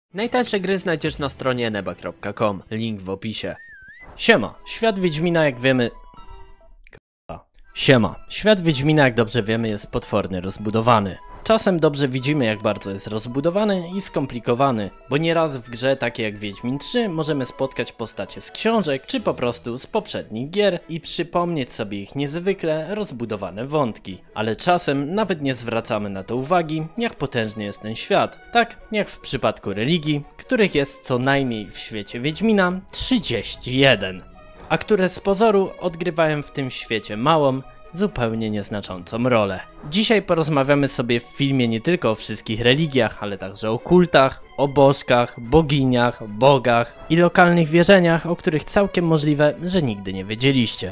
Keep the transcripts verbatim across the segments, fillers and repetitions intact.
Najtańsze gry znajdziesz na stronie eneba kropka com, link w opisie. Siema, świat Wiedźmina jak wiemy... Siema, świat Wiedźmina jak dobrze wiemy jest potwornie rozbudowany. Czasem dobrze widzimy jak bardzo jest rozbudowany i skomplikowany, bo nieraz w grze takie jak Wiedźmin trzy możemy spotkać postacie z książek czy po prostu z poprzednich gier i przypomnieć sobie ich niezwykle rozbudowane wątki. Ale czasem nawet nie zwracamy na to uwagi, jak potężny jest ten świat, tak jak w przypadku religii, których jest co najmniej w świecie Wiedźmina trzydzieści jeden, a które z pozoru odgrywają w tym świecie małą, zupełnie nieznaczącą rolę. Dzisiaj porozmawiamy sobie w filmie nie tylko o wszystkich religiach, ale także o kultach, o bożkach, boginiach, bogach i lokalnych wierzeniach, o których całkiem możliwe, że nigdy nie wiedzieliście.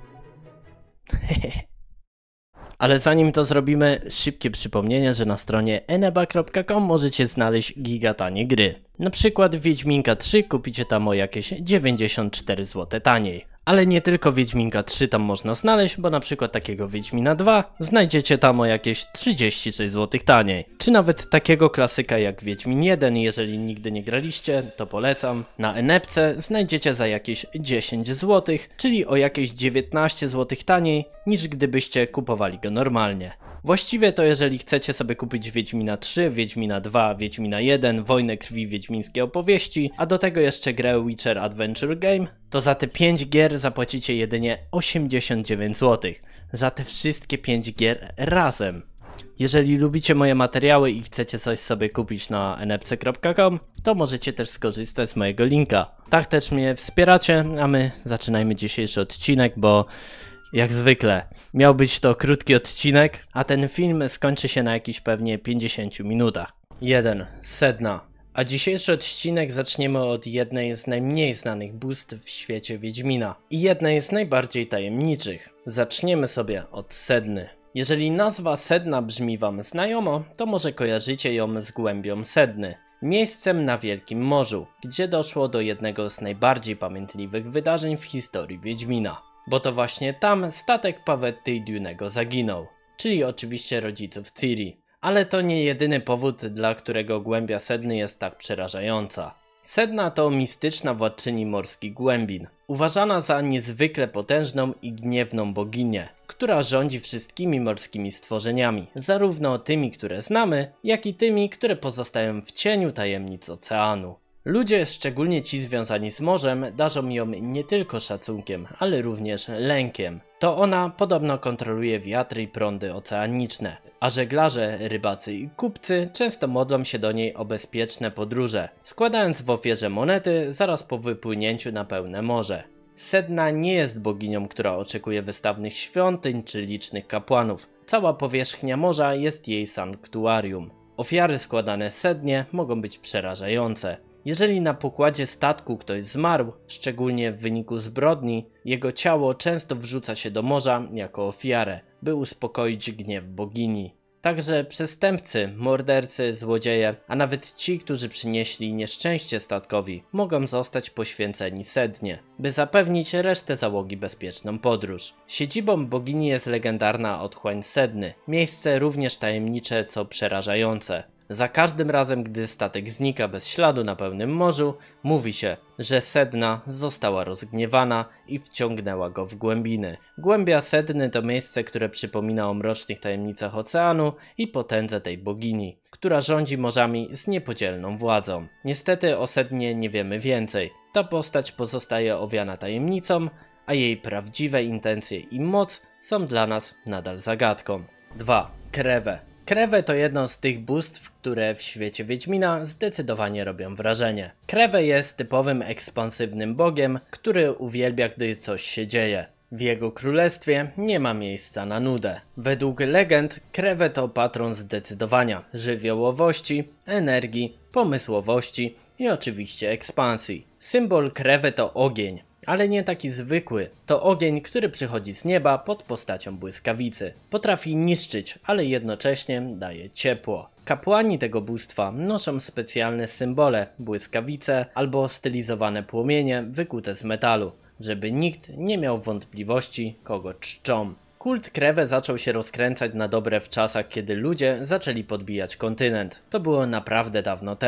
Ale zanim to zrobimy, szybkie przypomnienie, że na stronie eneba kropka com możecie znaleźć gigatanie gry. Na przykład Wiedźminka trzy kupicie tam o jakieś dziewięćdziesiąt cztery złote taniej. Ale nie tylko Wiedźminka trzy tam można znaleźć, bo na przykład takiego Wiedźmina dwa znajdziecie tam o jakieś trzydzieści sześć złotych taniej. Czy nawet takiego klasyka jak Wiedźmin jeden, jeżeli nigdy nie graliście, to polecam. Na Enebce znajdziecie za jakieś dziesięć złotych, czyli o jakieś dziewiętnaście złotych taniej, niż gdybyście kupowali go normalnie. Właściwie to jeżeli chcecie sobie kupić Wiedźmina trzy, Wiedźmina dwa, Wiedźmina jeden, Wojnę krwi, wiedźmińskie opowieści, a do tego jeszcze grę Witcher Adventure Game, to za te pięć gier zapłacicie jedynie osiemdziesiąt dziewięć złotych. Za te wszystkie pięć gier razem. Jeżeli lubicie moje materiały i chcecie coś sobie kupić na enebce kropka com, to możecie też skorzystać z mojego linka. Tak też mnie wspieracie, a my zaczynajmy dzisiejszy odcinek, bo... jak zwykle, miał być to krótki odcinek, a ten film skończy się na jakichś pewnie pięćdziesięciu minutach. jeden. Sedna. A dzisiejszy odcinek zaczniemy od jednej z najmniej znanych bóstw w świecie Wiedźmina i jednej z najbardziej tajemniczych. Zaczniemy sobie od Sedny. Jeżeli nazwa Sedna brzmi wam znajomo, to może kojarzycie ją z głębią Sedny. Miejscem na Wielkim Morzu, gdzie doszło do jednego z najbardziej pamiętliwych wydarzeń w historii Wiedźmina. Bo to właśnie tam statek Pawetty i Dune'ego zaginął, czyli oczywiście rodziców Ciri. Ale to nie jedyny powód, dla którego głębia Sedny jest tak przerażająca. Sedna to mistyczna władczyni morskich głębin, uważana za niezwykle potężną i gniewną boginię, która rządzi wszystkimi morskimi stworzeniami, zarówno tymi, które znamy, jak i tymi, które pozostają w cieniu tajemnic oceanu. Ludzie, szczególnie ci związani z morzem, darzą ją nie tylko szacunkiem, ale również lękiem. To ona podobno kontroluje wiatry i prądy oceaniczne, a żeglarze, rybacy i kupcy często modlą się do niej o bezpieczne podróże, składając w ofierze monety zaraz po wypłynięciu na pełne morze. Sedna nie jest boginią, która oczekuje wystawnych świątyń czy licznych kapłanów. Cała powierzchnia morza jest jej sanktuarium. Ofiary składane Sednie mogą być przerażające. Jeżeli na pokładzie statku ktoś zmarł, szczególnie w wyniku zbrodni, jego ciało często wrzuca się do morza jako ofiarę, by uspokoić gniew bogini. Także przestępcy, mordercy, złodzieje, a nawet ci, którzy przynieśli nieszczęście statkowi, mogą zostać poświęceni Sednie, by zapewnić resztę załogi bezpieczną podróż. Siedzibą bogini jest legendarna otchłań Sedny, miejsce również tajemnicze co przerażające. Za każdym razem, gdy statek znika bez śladu na pełnym morzu, mówi się, że Sedna została rozgniewana i wciągnęła go w głębiny. Głębia Sedny to miejsce, które przypomina o mrocznych tajemnicach oceanu i potędze tej bogini, która rządzi morzami z niepodzielną władzą. Niestety o Sednie nie wiemy więcej. Ta postać pozostaje owiana tajemnicą, a jej prawdziwe intencje i moc są dla nas nadal zagadką. dwa. Krewę. Krewę to jedno z tych bóstw, które w świecie Wiedźmina zdecydowanie robią wrażenie. Krewę jest typowym ekspansywnym bogiem, który uwielbia, gdy coś się dzieje. W jego królestwie nie ma miejsca na nudę. Według legend Krewę to patron zdecydowania, żywiołowości, energii, pomysłowości i oczywiście ekspansji. Symbol Krewy to ogień. Ale nie taki zwykły. To ogień, który przychodzi z nieba pod postacią błyskawicy. Potrafi niszczyć, ale jednocześnie daje ciepło. Kapłani tego bóstwa noszą specjalne symbole, błyskawice albo stylizowane płomienie wykute z metalu, żeby nikt nie miał wątpliwości, kogo czczą. Kult Krewę zaczął się rozkręcać na dobre w czasach, kiedy ludzie zaczęli podbijać kontynent. To było naprawdę dawno temu.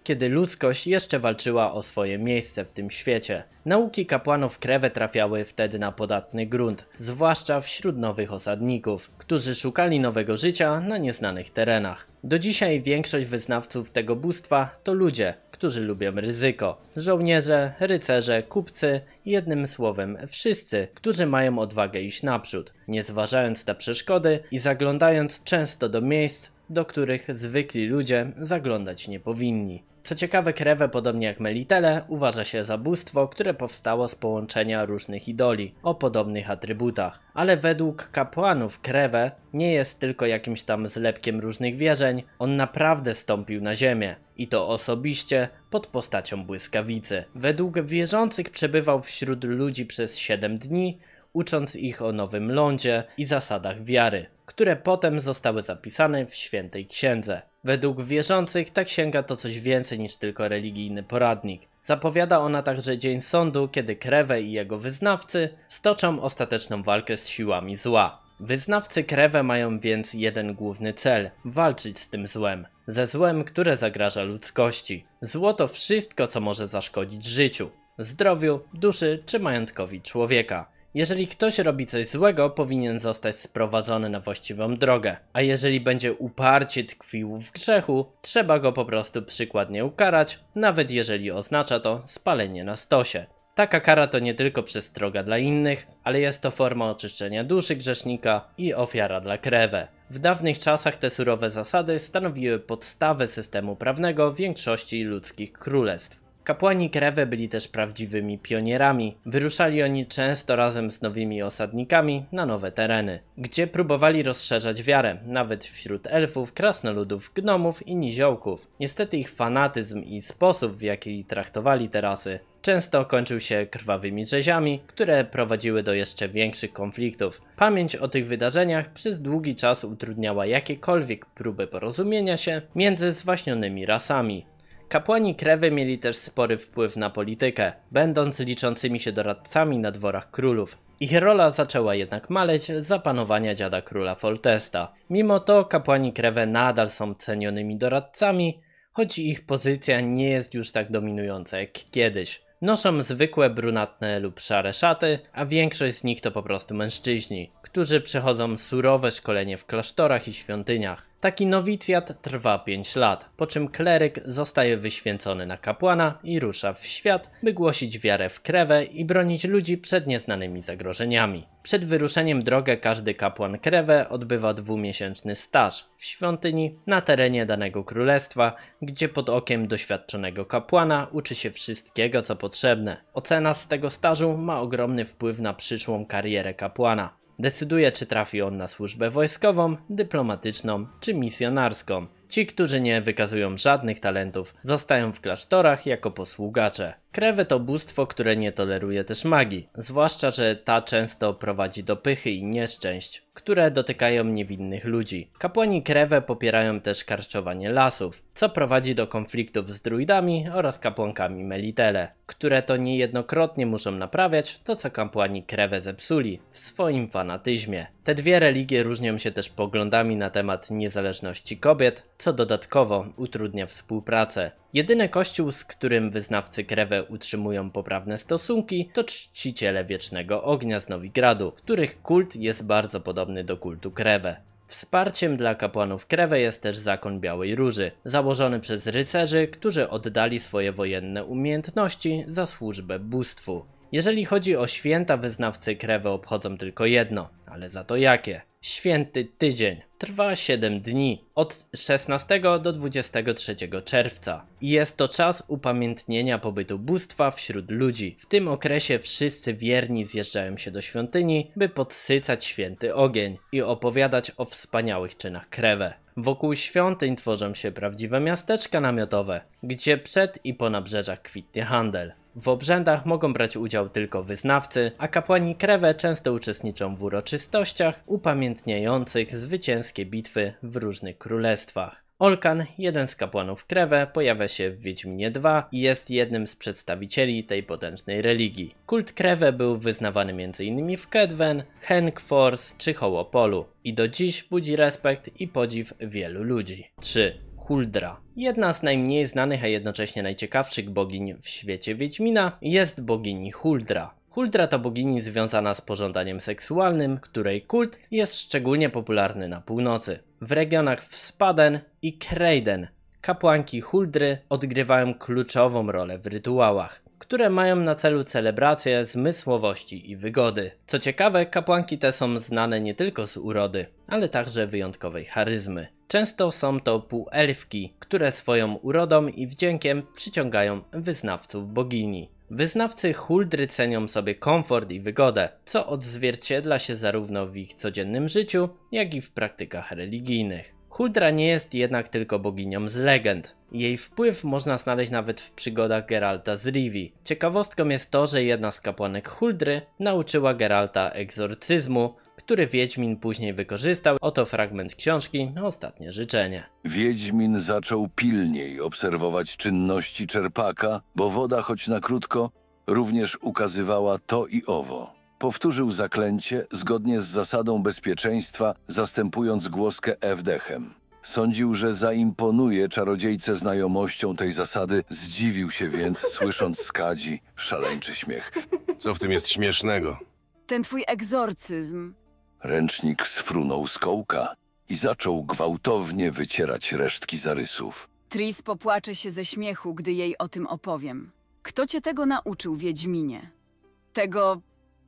kiedy ludzkość jeszcze walczyła o swoje miejsce w tym świecie. Nauki kapłanów Krewę trafiały wtedy na podatny grunt, zwłaszcza wśród nowych osadników, którzy szukali nowego życia na nieznanych terenach. Do dzisiaj większość wyznawców tego bóstwa to ludzie, którzy lubią ryzyko. Żołnierze, rycerze, kupcy, jednym słowem wszyscy, którzy mają odwagę iść naprzód, nie zważając na przeszkody i zaglądając często do miejsc, do których zwykli ludzie zaglądać nie powinni. Co ciekawe, Krewę, podobnie jak Melitele, uważa się za bóstwo, które powstało z połączenia różnych idoli o podobnych atrybutach. Ale według kapłanów Krewę nie jest tylko jakimś tam zlepkiem różnych wierzeń, on naprawdę stąpił na ziemię. I to osobiście pod postacią błyskawicy. Według wierzących przebywał wśród ludzi przez siedem dni, ucząc ich o nowym lądzie i zasadach wiary, które potem zostały zapisane w świętej księdze. Według wierzących ta księga to coś więcej niż tylko religijny poradnik. Zapowiada ona także dzień sądu, kiedy Krewę i jego wyznawcy stoczą ostateczną walkę z siłami zła. Wyznawcy Krewę mają więc jeden główny cel – walczyć z tym złem. Ze złem, które zagraża ludzkości. Zło to wszystko, co może zaszkodzić życiu, zdrowiu, duszy czy majątkowi człowieka. Jeżeli ktoś robi coś złego, powinien zostać sprowadzony na właściwą drogę, a jeżeli będzie uparcie tkwił w grzechu, trzeba go po prostu przykładnie ukarać, nawet jeżeli oznacza to spalenie na stosie. Taka kara to nie tylko przestroga dla innych, ale jest to forma oczyszczenia duszy grzesznika i ofiara dla Krewę. W dawnych czasach te surowe zasady stanowiły podstawę systemu prawnego większości ludzkich królestw. Kapłani Krewę byli też prawdziwymi pionierami. Wyruszali oni często razem z nowymi osadnikami na nowe tereny, gdzie próbowali rozszerzać wiarę, nawet wśród elfów, krasnoludów, gnomów i niziołków. Niestety ich fanatyzm i sposób, w jaki traktowali te rasy, często kończył się krwawymi rzeziami, które prowadziły do jeszcze większych konfliktów. Pamięć o tych wydarzeniach przez długi czas utrudniała jakiekolwiek próby porozumienia się między zwaśnionymi rasami. Kapłani Krewę mieli też spory wpływ na politykę, będąc liczącymi się doradcami na dworach królów. Ich rola zaczęła jednak maleć za panowania dziada króla Foltesta. Mimo to kapłani Krewę nadal są cenionymi doradcami, choć ich pozycja nie jest już tak dominująca jak kiedyś. Noszą zwykłe brunatne lub szare szaty, a większość z nich to po prostu mężczyźni, którzy przechodzą surowe szkolenie w klasztorach i świątyniach. Taki nowicjat trwa pięć lat, po czym kleryk zostaje wyświęcony na kapłana i rusza w świat, by głosić wiarę w Krewę i bronić ludzi przed nieznanymi zagrożeniami. Przed wyruszeniem drogę każdy kapłan Krewę odbywa dwumiesięczny staż w świątyni na terenie danego królestwa, gdzie pod okiem doświadczonego kapłana uczy się wszystkiego, co potrzebne. Ocena z tego stażu ma ogromny wpływ na przyszłą karierę kapłana. Decyduje, czy trafi on na służbę wojskową, dyplomatyczną czy misjonarską. Ci, którzy nie wykazują żadnych talentów, zostają w klasztorach jako posługacze. Krewę to bóstwo, które nie toleruje też magii, zwłaszcza, że ta często prowadzi do pychy i nieszczęść, które dotykają niewinnych ludzi. Kapłani Krewę popierają też karczowanie lasów, co prowadzi do konfliktów z druidami oraz kapłankami Melitele, które to niejednokrotnie muszą naprawiać to, co kapłani Krewę zepsuli w swoim fanatyzmie. Te dwie religie różnią się też poglądami na temat niezależności kobiet, co dodatkowo utrudnia współpracę. Jedyny kościół, z którym wyznawcy Krewę utrzymują poprawne stosunki, to czciciele Wiecznego Ognia z Nowigradu, których kult jest bardzo podobny do kultu Krewę. Wsparciem dla kapłanów Krewę jest też Zakon Białej Róży, założony przez rycerzy, którzy oddali swoje wojenne umiejętności za służbę bóstwu. Jeżeli chodzi o święta, wyznawcy Krewę obchodzą tylko jedno, ale za to jakie? Święty Tydzień. Trwa siedem dni, od szesnastego do dwudziestego trzeciego czerwca. I jest to czas upamiętnienia pobytu bóstwa wśród ludzi. W tym okresie wszyscy wierni zjeżdżają się do świątyni, by podsycać święty ogień i opowiadać o wspaniałych czynach Krewę. Wokół świątyń tworzą się prawdziwe miasteczka namiotowe, gdzie przed i po nabrzeżach kwitnie handel. W obrzędach mogą brać udział tylko wyznawcy, a kapłani Krewę często uczestniczą w uroczystościach upamiętniających zwycięskie bitwy w różnych królestwach. Olkan, jeden z kapłanów Krewę, pojawia się w Wiedźminie dwa i jest jednym z przedstawicieli tej potężnej religii. Kult Krewę był wyznawany między innymi w Kedwen, Hengfors czy Hołopolu i do dziś budzi respekt i podziw wielu ludzi. trzy. Huldra. Jedna z najmniej znanych, a jednocześnie najciekawszych bogiń w świecie Wiedźmina jest bogini Huldra. Huldra to bogini związana z pożądaniem seksualnym, której kult jest szczególnie popularny na północy. W regionach Wspaden i Kreiden kapłanki Huldry odgrywają kluczową rolę w rytuałach, które mają na celu celebrację zmysłowości i wygody. Co ciekawe, kapłanki te są znane nie tylko z urody, ale także wyjątkowej charyzmy. Często są to półelfki, które swoją urodą i wdziękiem przyciągają wyznawców bogini. Wyznawcy Huldry cenią sobie komfort i wygodę, co odzwierciedla się zarówno w ich codziennym życiu, jak i w praktykach religijnych. Huldra nie jest jednak tylko boginią z legend. Jej wpływ można znaleźć nawet w przygodach Geralta z Rivii. Ciekawostką jest to, że jedna z kapłanek Huldry nauczyła Geralta egzorcyzmu, który Wiedźmin później wykorzystał. Oto fragment książki Ostatnie życzenie. Wiedźmin zaczął pilniej obserwować czynności czerpaka, bo woda, choć na krótko, również ukazywała to i owo. Powtórzył zaklęcie zgodnie z zasadą bezpieczeństwa, zastępując głoskę e wdechem. Sądził, że zaimponuje czarodziejce znajomością tej zasady, zdziwił się więc, słysząc z Kadzi szaleńczy śmiech. Co w tym jest śmiesznego? Ten twój egzorcyzm. Ręcznik sfrunął z kołka i zaczął gwałtownie wycierać resztki zarysów. Tris popłacze się ze śmiechu, gdy jej o tym opowiem. Kto cię tego nauczył, Wiedźminie? Tego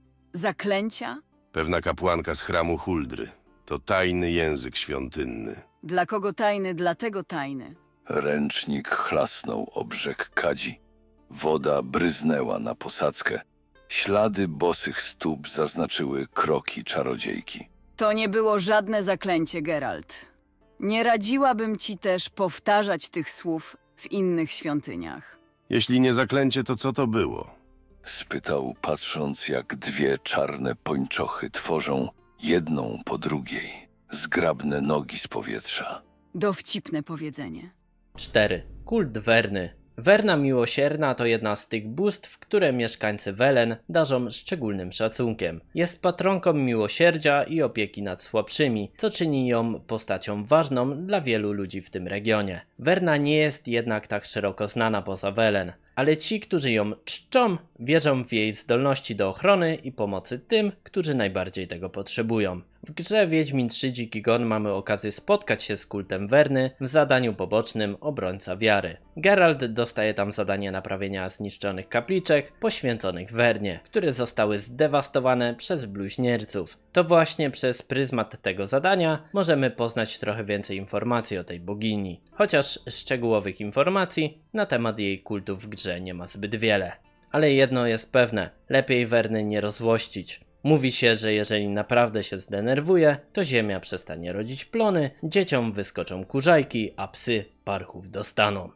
zaklęcia? Pewna kapłanka z chramu Huldry. To tajny język świątynny. Dla kogo tajny, dlatego tajny. Ręcznik chlasnął o brzeg Kadzi. Woda bryznęła na posadzkę. Ślady bosych stóp zaznaczyły kroki czarodziejki. To nie było żadne zaklęcie, Geralt. Nie radziłabym ci też powtarzać tych słów w innych świątyniach. Jeśli nie zaklęcie, to co to było? Spytał, patrząc jak dwie czarne pończochy tworzą, jedną po drugiej, zgrabne nogi z powietrza. Dowcipne powiedzenie. cztery. Kult Werny. Werna Miłosierna to jedna z tych bóstw, które mieszkańcy Welen darzą szczególnym szacunkiem. Jest patronką miłosierdzia i opieki nad słabszymi, co czyni ją postacią ważną dla wielu ludzi w tym regionie. Werna nie jest jednak tak szeroko znana poza Welen, ale ci, którzy ją czczą, wierzą w jej zdolności do ochrony i pomocy tym, którzy najbardziej tego potrzebują. W grze Wiedźmin trzy Dziki Gon mamy okazję spotkać się z kultem Werny w zadaniu pobocznym Obrońca Wiary. Geralt dostaje tam zadanie naprawienia zniszczonych kapliczek poświęconych Wernie, które zostały zdewastowane przez bluźnierców. To właśnie przez pryzmat tego zadania możemy poznać trochę więcej informacji o tej bogini, chociaż szczegółowych informacji na temat jej kultu w grze nie ma zbyt wiele. Ale jedno jest pewne, lepiej Werny nie rozłościć. Mówi się, że jeżeli naprawdę się zdenerwuje, to ziemia przestanie rodzić plony, dzieciom wyskoczą kurzajki, a psy parchów dostaną.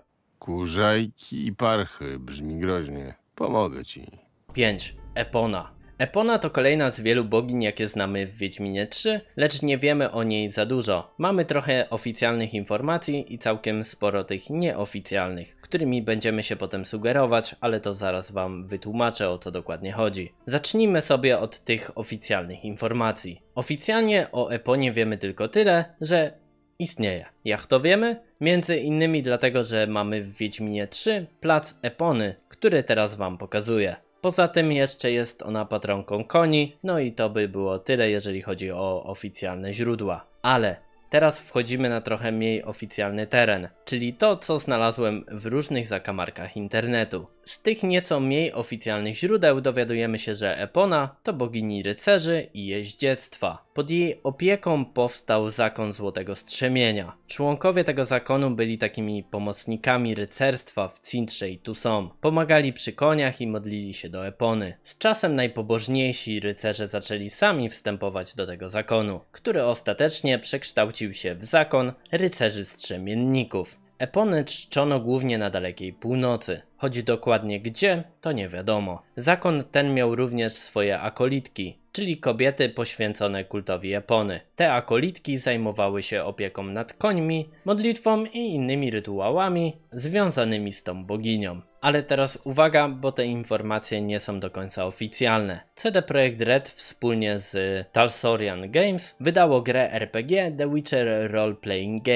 Kurzajki i parchy, brzmi groźnie. Pomogę ci. pięć. Epona. Epona to kolejna z wielu bogiń, jakie znamy w Wiedźminie trzy, lecz nie wiemy o niej za dużo. Mamy trochę oficjalnych informacji i całkiem sporo tych nieoficjalnych, którymi będziemy się potem sugerować, ale to zaraz wam wytłumaczę, o co dokładnie chodzi. Zacznijmy sobie od tych oficjalnych informacji. Oficjalnie o Eponie wiemy tylko tyle, że istnieje. Jak to wiemy? Między innymi dlatego, że mamy w Wiedźminie trzy plac Epony, który teraz wam pokazuję. Poza tym jeszcze jest ona patronką koni, no i to by było tyle, jeżeli chodzi o oficjalne źródła. Ale teraz wchodzimy na trochę mniej oficjalny teren, czyli to, co znalazłem w różnych zakamarkach internetu. Z tych nieco mniej oficjalnych źródeł dowiadujemy się, że Epona to bogini rycerzy i jeździectwa. Pod jej opieką powstał zakon Złotego Strzemienia. Członkowie tego zakonu byli takimi pomocnikami rycerstwa w Cintrze i Toussaint. Pomagali przy koniach i modlili się do Epony. Z czasem najpobożniejsi rycerze zaczęli sami wstępować do tego zakonu, który ostatecznie przekształcił się w zakon rycerzy strzemienników. Eponę czczono głównie na dalekiej północy, choć dokładnie gdzie, to nie wiadomo. Zakon ten miał również swoje akolitki, czyli kobiety poświęcone kultowi Epony. Te akolitki zajmowały się opieką nad końmi, modlitwą i innymi rytuałami związanymi z tą boginią. Ale teraz uwaga, bo te informacje nie są do końca oficjalne. C D Projekt Red wspólnie z Talsorian Games wydało grę R P G The Witcher Role Playing Game.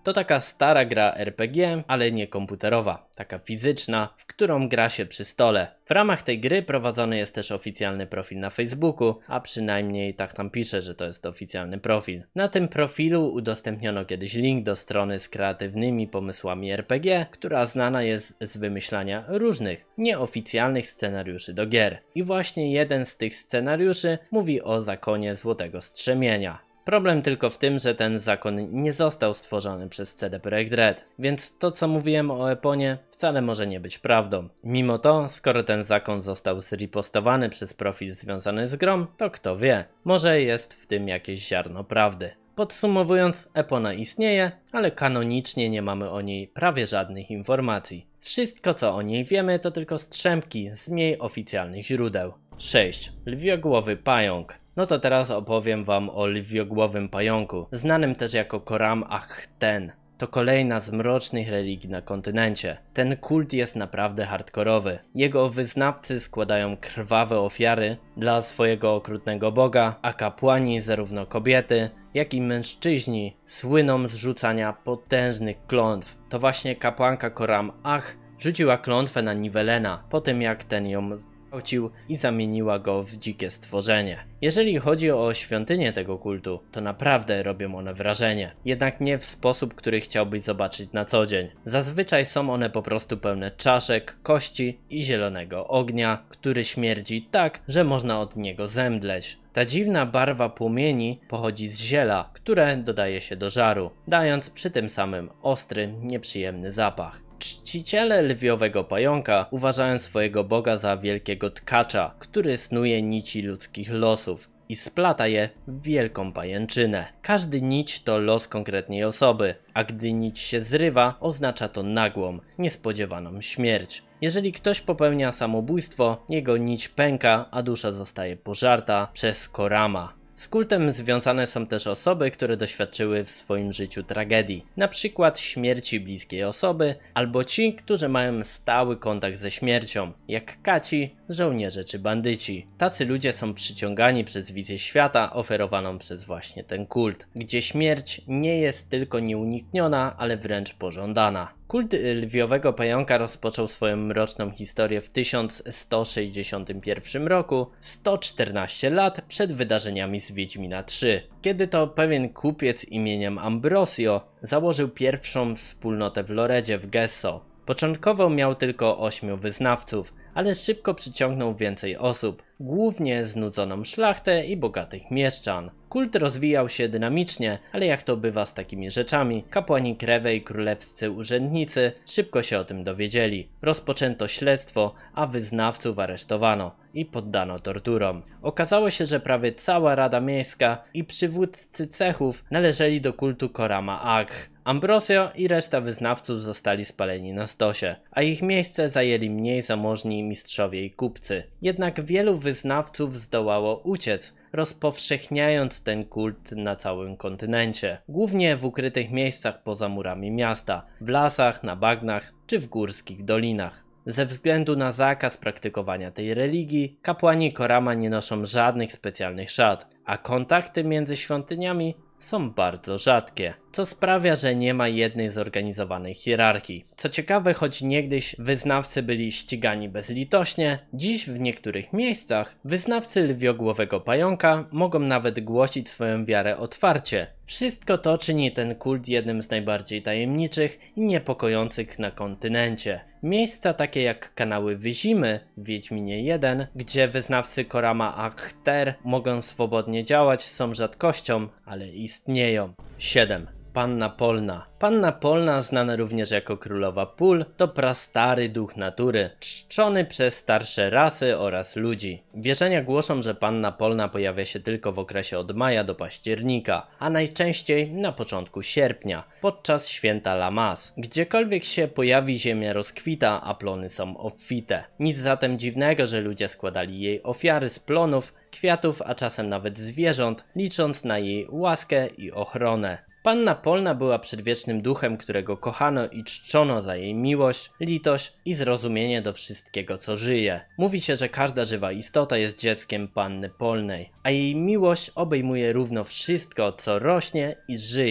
To taka stara gra R P G, ale nie komputerowa, taka fizyczna, w którą gra się przy stole. W ramach tej gry prowadzony jest też oficjalny profil na Facebooku, a przynajmniej tak tam pisze, że to jest oficjalny profil. Na tym profilu udostępniono kiedyś link do strony z kreatywnymi pomysłami R P G, która znana jest z wymyślania różnych, nieoficjalnych scenariuszy do gier. I właśnie jeden z tych scenariuszy mówi o zakonie Złotego Strzemienia. Problem tylko w tym, że ten zakon nie został stworzony przez C D Projekt Red, więc to co mówiłem o Eponie wcale może nie być prawdą. Mimo to, skoro ten zakon został zrepostowany przez profil związany z grą, to kto wie, może jest w tym jakieś ziarno prawdy. Podsumowując, Epona istnieje, ale kanonicznie nie mamy o niej prawie żadnych informacji. Wszystko co o niej wiemy to tylko strzępki z mniej oficjalnych źródeł. sześć. Lwiogłowy pająk. No to teraz opowiem wam o lwiogłowym pająku, znanym też jako Coram Achten. To kolejna z mrocznych religii na kontynencie. Ten kult jest naprawdę hardkorowy. Jego wyznawcy składają krwawe ofiary dla swojego okrutnego boga, a kapłani, zarówno kobiety, jak i mężczyźni, słyną z rzucania potężnych klątw. To właśnie kapłanka Coram Ach rzuciła klątwę na Nivelena, po tym jak ten ją i zamieniła go w dzikie stworzenie. Jeżeli chodzi o świątynię tego kultu, to naprawdę robią one wrażenie. Jednak nie w sposób, który chciałbyś zobaczyć na co dzień. Zazwyczaj są one po prostu pełne czaszek, kości i zielonego ognia, który śmierdzi tak, że można od niego zemdleć. Ta dziwna barwa płomieni pochodzi z ziela, które dodaje się do żaru, dając przy tym samym ostry, nieprzyjemny zapach. Czciciele lwiowego pająka uważają swojego boga za wielkiego tkacza, który snuje nici ludzkich losów i splata je w wielką pajęczynę. Każdy nić to los konkretnej osoby, a gdy nić się zrywa, oznacza to nagłą, niespodziewaną śmierć. Jeżeli ktoś popełnia samobójstwo, jego nić pęka, a dusza zostaje pożarta przez Corama. Z kultem związane są też osoby, które doświadczyły w swoim życiu tragedii, na przykład śmierci bliskiej osoby, albo ci, którzy mają stały kontakt ze śmiercią, jak kaci, żołnierze czy bandyci. Tacy ludzie są przyciągani przez wizję świata oferowaną przez właśnie ten kult, gdzie śmierć nie jest tylko nieunikniona, ale wręcz pożądana. Kult lwiowego pająka rozpoczął swoją mroczną historię w tysiąc sto sześćdziesiątym pierwszym roku, sto czternaście lat przed wydarzeniami z Wiedźmina trzy, kiedy to pewien kupiec imieniem Ambrosio założył pierwszą wspólnotę w Loredzie w Gesso. Początkowo miał tylko ośmiu wyznawców, ale szybko przyciągnął więcej osób, głównie znudzoną szlachtę i bogatych mieszczan. Kult rozwijał się dynamicznie, ale jak to bywa z takimi rzeczami, kapłani Krewe i królewscy urzędnicy szybko się o tym dowiedzieli. Rozpoczęto śledztwo, a wyznawców aresztowano i poddano torturom. Okazało się, że prawie cała Rada Miejska i przywódcy cechów należeli do kultu Corama Ach. Ambrosio i reszta wyznawców zostali spaleni na stosie, a ich miejsce zajęli mniej zamożni mistrzowie i kupcy. Jednak wielu wyznawców zdołało uciec, rozpowszechniając ten kult na całym kontynencie, głównie w ukrytych miejscach poza murami miasta, w lasach, na bagnach czy w górskich dolinach. Ze względu na zakaz praktykowania tej religii, kapłani Corama nie noszą żadnych specjalnych szat, a kontakty między świątyniami są bardzo rzadkie, co sprawia, że nie ma jednej zorganizowanej hierarchii. Co ciekawe, choć niegdyś wyznawcy byli ścigani bezlitośnie, dziś w niektórych miejscach wyznawcy lwiogłowego pająka mogą nawet głosić swoją wiarę otwarcie. Wszystko to czyni ten kult jednym z najbardziej tajemniczych i niepokojących na kontynencie. Miejsca takie jak kanały Wyzimy w Wiedźminie jeden, gdzie wyznawcy Corama Achter mogą swobodnie działać, są rzadkością, ale istnieją. siedem. Panna Polna. Panna Polna, znana również jako Królowa Pól, to prastary duch natury, czczony przez starsze rasy oraz ludzi. Wierzenia głoszą, że Panna Polna pojawia się tylko w okresie od maja do października, a najczęściej na początku sierpnia, podczas święta Lamas. Gdziekolwiek się pojawi, ziemia rozkwita, a plony są obfite. Nic zatem dziwnego, że ludzie składali jej ofiary z plonów, kwiatów, a czasem nawet zwierząt, licząc na jej łaskę i ochronę. Panna Polna była przedwiecznym duchem, którego kochano i czczono za jej miłość, litość i zrozumienie do wszystkiego, co żyje. Mówi się, że każda żywa istota jest dzieckiem Panny Polnej, a jej miłość obejmuje równo wszystko, co rośnie i żyje.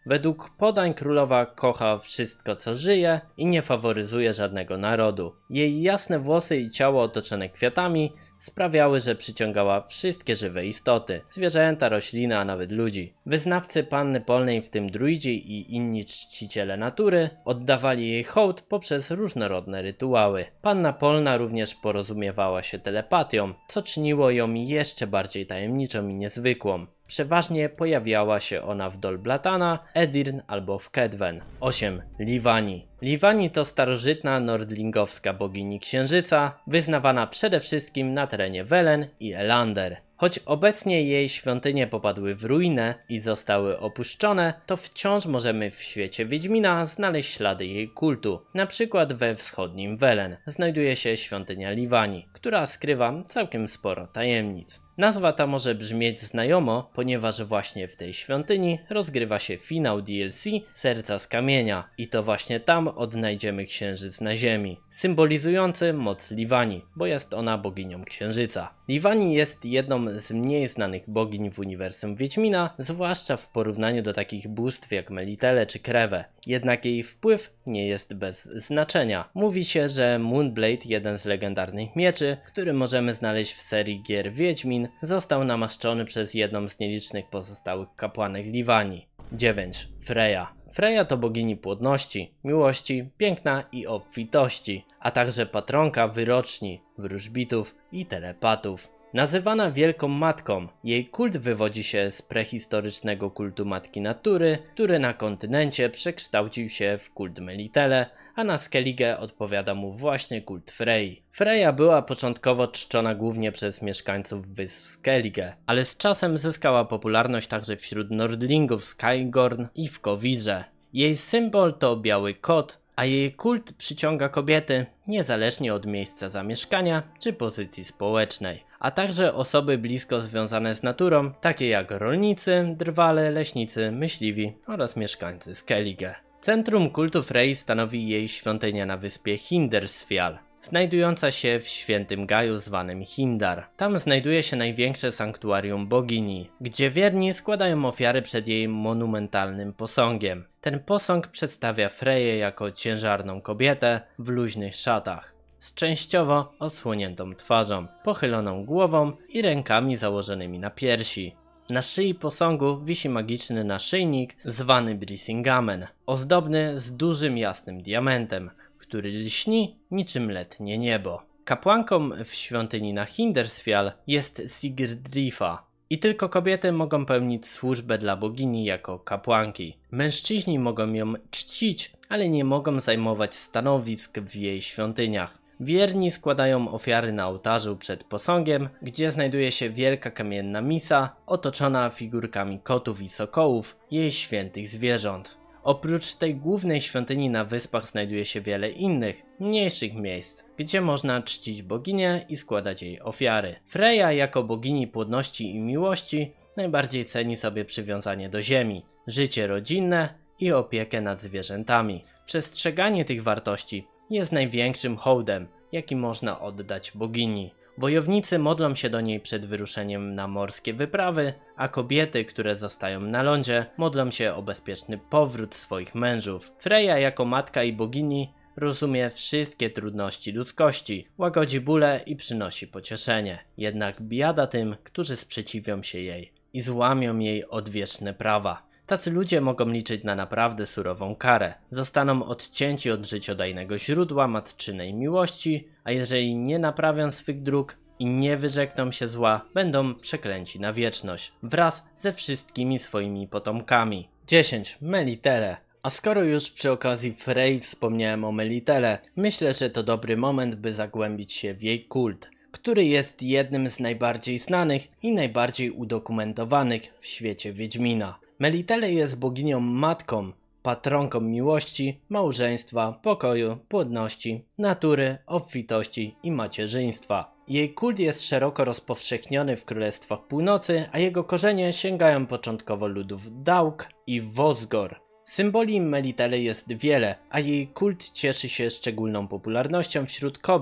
Według podań królowa kocha wszystko co żyje i nie faworyzuje żadnego narodu. Jej jasne włosy i ciało otoczone kwiatami sprawiały, że przyciągała wszystkie żywe istoty, zwierzęta, rośliny, a nawet ludzi. Wyznawcy Panny Polnej, w tym druidzi i inni czciciele natury, oddawali jej hołd poprzez różnorodne rytuały. Panna Polna również porozumiewała się telepatią, co czyniło ją jeszcze bardziej tajemniczą i niezwykłą. Przeważnie pojawiała się ona w Dol Blatana, Edirn albo w Kedwen. osiem. Livani. Livani to starożytna nordlingowska bogini księżyca, wyznawana przede wszystkim na terenie Velen i Elander. Choć obecnie jej świątynie popadły w ruinę i zostały opuszczone, to wciąż możemy w świecie Wiedźmina znaleźć ślady jej kultu. Na przykład we wschodnim Velen znajduje się świątynia Livani, która skrywa całkiem sporo tajemnic. Nazwa ta może brzmieć znajomo, ponieważ właśnie w tej świątyni rozgrywa się finał D L C Serca z Kamienia i to właśnie tam odnajdziemy księżyc na ziemi, symbolizujący moc Livani, bo jest ona boginią księżyca. Livani jest jedną z mniej znanych bogiń w uniwersum Wiedźmina, zwłaszcza w porównaniu do takich bóstw jak Melitele czy Krewę. Jednak jej wpływ nie jest bez znaczenia. Mówi się, że Moonblade, jeden z legendarnych mieczy, który możemy znaleźć w serii gier Wiedźmin, został namaszczony przez jedną z nielicznych pozostałych kapłanek Livani. dziewięć. Freya. Freya to bogini płodności, miłości, piękna i obfitości, a także patronka wyroczni, wróżbitów i telepatów. Nazywana Wielką Matką, jej kult wywodzi się z prehistorycznego kultu Matki Natury, który na kontynencie przekształcił się w kult Melitele, a na Skellige odpowiada mu właśnie kult Frey. Freya była początkowo czczona głównie przez mieszkańców wysp Skellige, ale z czasem zyskała popularność także wśród Nordlingów Skygorn i w Kowirze. Jej symbol to biały kot, a jej kult przyciąga kobiety niezależnie od miejsca zamieszkania czy pozycji społecznej, a także osoby blisko związane z naturą, takie jak rolnicy, drwale, leśnicy, myśliwi oraz mieszkańcy Skellige. Centrum kultu Frey stanowi jej świątynia na wyspie Hindarsfjall, znajdująca się w świętym gaju zwanym Hindar. Tam znajduje się największe sanktuarium bogini, gdzie wierni składają ofiary przed jej monumentalnym posągiem. Ten posąg przedstawia Freję jako ciężarną kobietę w luźnych szatach, z częściowo osłoniętą twarzą, pochyloną głową i rękami założonymi na piersi. Na szyi posągu wisi magiczny naszyjnik zwany Brisingamen, ozdobny z dużym jasnym diamentem, który lśni niczym letnie niebo. Kapłanką w świątyni na Hindarsfjall jest Sigurdrifa i tylko kobiety mogą pełnić służbę dla bogini jako kapłanki. Mężczyźni mogą ją czcić, ale nie mogą zajmować stanowisk w jej świątyniach. Wierni składają ofiary na ołtarzu przed posągiem, gdzie znajduje się wielka kamienna misa otoczona figurkami kotów i sokołów, jej świętych zwierząt. Oprócz tej głównej świątyni na wyspach znajduje się wiele innych, mniejszych miejsc, gdzie można czcić boginię i składać jej ofiary. Freya jako bogini płodności i miłości najbardziej ceni sobie przywiązanie do ziemi, życie rodzinne i opiekę nad zwierzętami. Przestrzeganie tych wartości jest największym hołdem, jaki można oddać bogini. Wojownicy modlą się do niej przed wyruszeniem na morskie wyprawy, a kobiety, które zostają na lądzie, modlą się o bezpieczny powrót swoich mężów. Freya jako matka i bogini rozumie wszystkie trudności ludzkości, łagodzi bóle i przynosi pocieszenie. Jednak biada tym, którzy sprzeciwią się jej i złamią jej odwieczne prawa. Tacy ludzie mogą liczyć na naprawdę surową karę. Zostaną odcięci od życiodajnego źródła matczynej miłości, a jeżeli nie naprawią swych dróg i nie wyrzekną się zła, będą przeklęci na wieczność, wraz ze wszystkimi swoimi potomkami. dziesięć. Melitele. A skoro już przy okazji Frey wspomniałem o Melitele, myślę, że to dobry moment, by zagłębić się w jej kult, który jest jednym z najbardziej znanych i najbardziej udokumentowanych w świecie Wiedźmina. Melitele jest boginią matką, patronką miłości, małżeństwa, pokoju, płodności, natury, obfitości i macierzyństwa. Jej kult jest szeroko rozpowszechniony w Królestwach Północy, a jego korzenie sięgają początkowo ludów Dauk i Vosgor. Symboli Melitele jest wiele, a jej kult cieszy się szczególną popularnością wśród kobiet,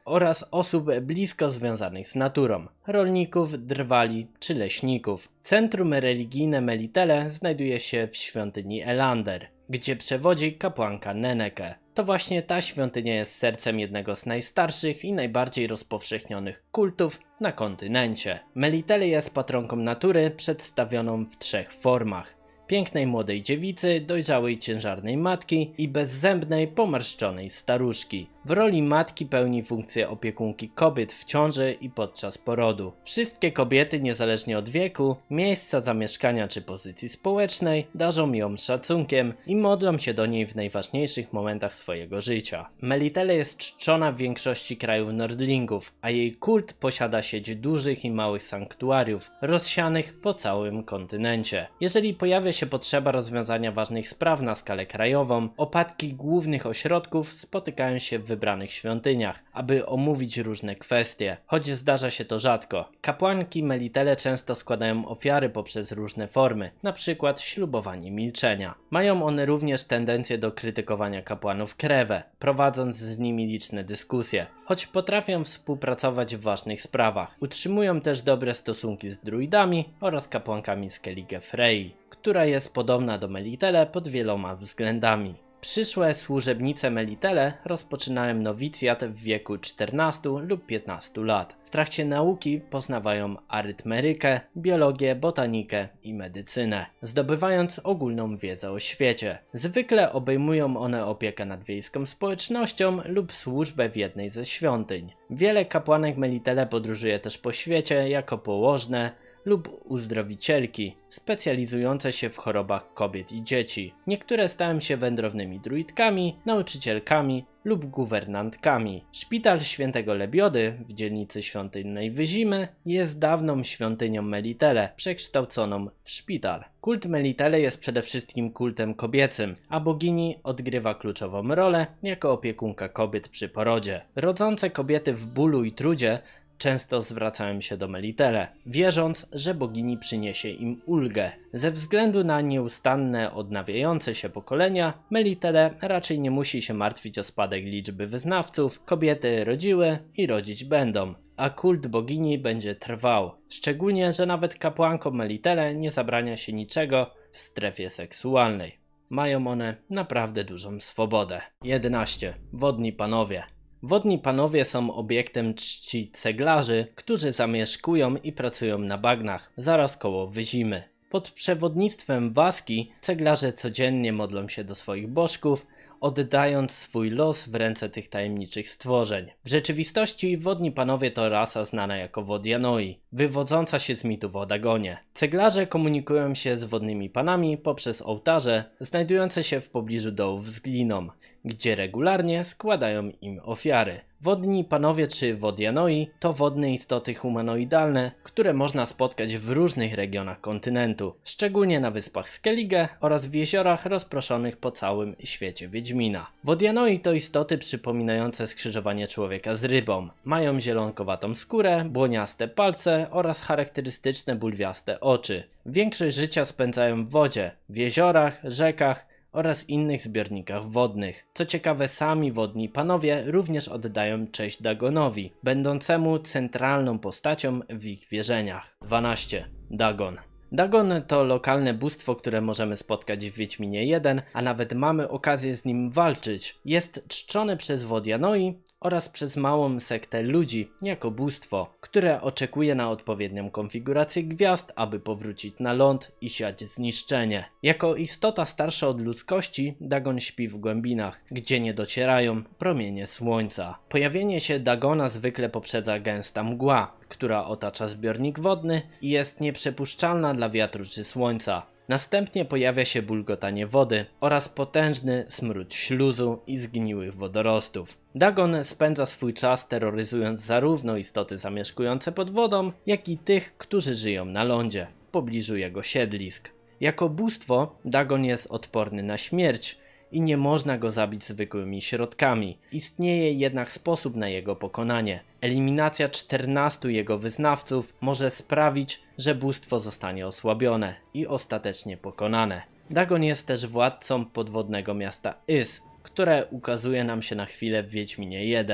oraz osób blisko związanych z naturą, rolników, drwali czy leśników. Centrum religijne Melitele znajduje się w świątyni Elander, gdzie przewodzi kapłanka Nenneke. To właśnie ta świątynia jest sercem jednego z najstarszych i najbardziej rozpowszechnionych kultów na kontynencie. Melitele jest patronką natury przedstawioną w trzech formach: pięknej młodej dziewicy, dojrzałej ciężarnej matki i bezzębnej, pomarszczonej staruszki. W roli matki pełni funkcję opiekunki kobiet w ciąży i podczas porodu. Wszystkie kobiety, niezależnie od wieku, miejsca zamieszkania czy pozycji społecznej, darzą ją szacunkiem i modlą się do niej w najważniejszych momentach swojego życia. Melitele jest czczona w większości krajów Nordlingów, a jej kult posiada sieć dużych i małych sanktuariów, rozsianych po całym kontynencie. Jeżeli pojawia się potrzeba rozwiązania ważnych spraw na skalę krajową, opadki głównych ośrodków spotykają się w wybranych świątyniach, aby omówić różne kwestie, choć zdarza się to rzadko. Kapłanki Melitele często składają ofiary poprzez różne formy, np. ślubowanie milczenia. Mają one również tendencję do krytykowania kapłanów Krewe, prowadząc z nimi liczne dyskusje, choć potrafią współpracować w ważnych sprawach. Utrzymują też dobre stosunki z druidami oraz kapłankami Skellige Frey, która jest podobna do Melitele pod wieloma względami. Przyszłe służebnice Melitele rozpoczynają nowicjat w wieku czternastu lub piętnastu lat. W trakcie nauki poznawają arytmetykę, biologię, botanikę i medycynę, zdobywając ogólną wiedzę o świecie. Zwykle obejmują one opiekę nad wiejską społecznością lub służbę w jednej ze świątyń. Wiele kapłanek Melitele podróżuje też po świecie jako położne lub uzdrowicielki, specjalizujące się w chorobach kobiet i dzieci. Niektóre stają się wędrownymi druidkami, nauczycielkami lub guwernantkami. Szpital Świętego Lebiody w dzielnicy świątynnej Wyzimy jest dawną świątynią Melitele, przekształconą w szpital. Kult Melitele jest przede wszystkim kultem kobiecym, a bogini odgrywa kluczową rolę jako opiekunka kobiet przy porodzie. Rodzące kobiety w bólu i trudzie często zwracają się do Melitele, wierząc, że bogini przyniesie im ulgę. Ze względu na nieustanne odnawiające się pokolenia, Melitele raczej nie musi się martwić o spadek liczby wyznawców, kobiety rodziły i rodzić będą, a kult bogini będzie trwał. Szczególnie, że nawet kapłankom Melitele nie zabrania się niczego w strefie seksualnej. Mają one naprawdę dużą swobodę. jedenaście. Wodni panowie. Wodni panowie są obiektem czci ceglarzy, którzy zamieszkują i pracują na bagnach, zaraz koło Wyzimy. Pod przewodnictwem Waski ceglarze codziennie modlą się do swoich bożków, oddając swój los w ręce tych tajemniczych stworzeń. W rzeczywistości wodni panowie to rasa znana jako Wodianoi, wywodząca się z mitów o Dagonie. Ceglarze komunikują się z wodnymi panami poprzez ołtarze znajdujące się w pobliżu dołów z gliną, gdzie regularnie składają im ofiary. Wodni panowie czy Wodianoi to wodne istoty humanoidalne, które można spotkać w różnych regionach kontynentu, szczególnie na wyspach Skellige oraz w jeziorach rozproszonych po całym świecie Wiedźmina. Wodianoi to istoty przypominające skrzyżowanie człowieka z rybą. Mają zielonkowatą skórę, błoniaste palce oraz charakterystyczne bulwiaste oczy. Większość życia spędzają w wodzie, w jeziorach, rzekach oraz innych zbiornikach wodnych. Co ciekawe, sami wodni panowie również oddają cześć Dagonowi, będącemu centralną postacią w ich wierzeniach. dwanaście. Dagon. Dagon to lokalne bóstwo, które możemy spotkać w Wiedźminie jeden, a nawet mamy okazję z nim walczyć. Jest czczone przez Wodianoi oraz przez małą sektę ludzi jako bóstwo, które oczekuje na odpowiednią konfigurację gwiazd, aby powrócić na ląd i siać zniszczenie. Jako istota starsza od ludzkości, Dagon śpi w głębinach, gdzie nie docierają promienie słońca. Pojawienie się Dagona zwykle poprzedza gęsta mgła, która otacza zbiornik wodny i jest nieprzepuszczalna dla wiatru czy słońca. Następnie pojawia się bulgotanie wody oraz potężny smród śluzu i zgniłych wodorostów. Dagon spędza swój czas terroryzując zarówno istoty zamieszkujące pod wodą, jak i tych, którzy żyją na lądzie, w pobliżu jego siedlisk. Jako bóstwo Dagon jest odporny na śmierć i nie można go zabić zwykłymi środkami. Istnieje jednak sposób na jego pokonanie. Eliminacja czternastu jego wyznawców może sprawić, że bóstwo zostanie osłabione i ostatecznie pokonane. Dagon jest też władcą podwodnego miasta Ys, które ukazuje nam się na chwilę w Wiedźminie jeden.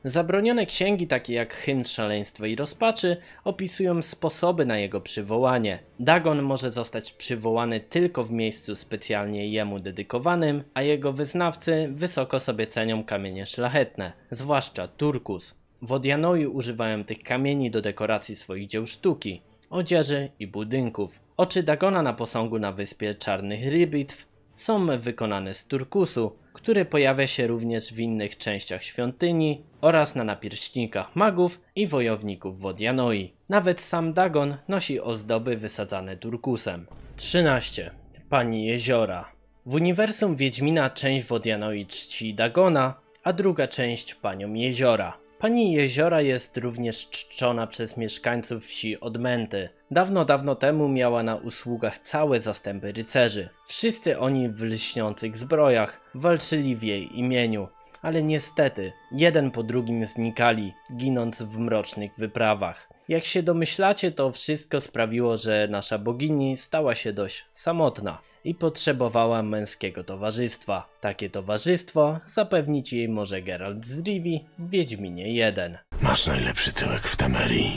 Zabronione księgi takie jak Hymn Szaleństwa i Rozpaczy opisują sposoby na jego przywołanie. Dagon może zostać przywołany tylko w miejscu specjalnie jemu dedykowanym, a jego wyznawcy wysoko sobie cenią kamienie szlachetne, zwłaszcza turkus. Wodianoi używają tych kamieni do dekoracji swoich dzieł sztuki, odzieży i budynków. Oczy Dagona na posągu na wyspie Czarnych Rybitw są wykonane z turkusu, który pojawia się również w innych częściach świątyni oraz na napierśnikach magów i wojowników Wodianoi. Nawet sam Dagon nosi ozdoby wysadzane turkusem. trzynaście. Pani Jeziora. W uniwersum Wiedźmina część Wodianoi czci Dagona, a druga część Panią Jeziora. Pani Jeziora jest również czczona przez mieszkańców wsi Odmęty. Dawno, dawno temu miała na usługach całe zastępy rycerzy. Wszyscy oni w lśniących zbrojach walczyli w jej imieniu, ale niestety jeden po drugim znikali, ginąc w mrocznych wyprawach. Jak się domyślacie, to wszystko sprawiło, że nasza bogini stała się dość samotna i potrzebowała męskiego towarzystwa. Takie towarzystwo zapewnić jej może Geralt z Rivii w Wiedźminie jeden. Masz najlepszy tyłek w Temerii.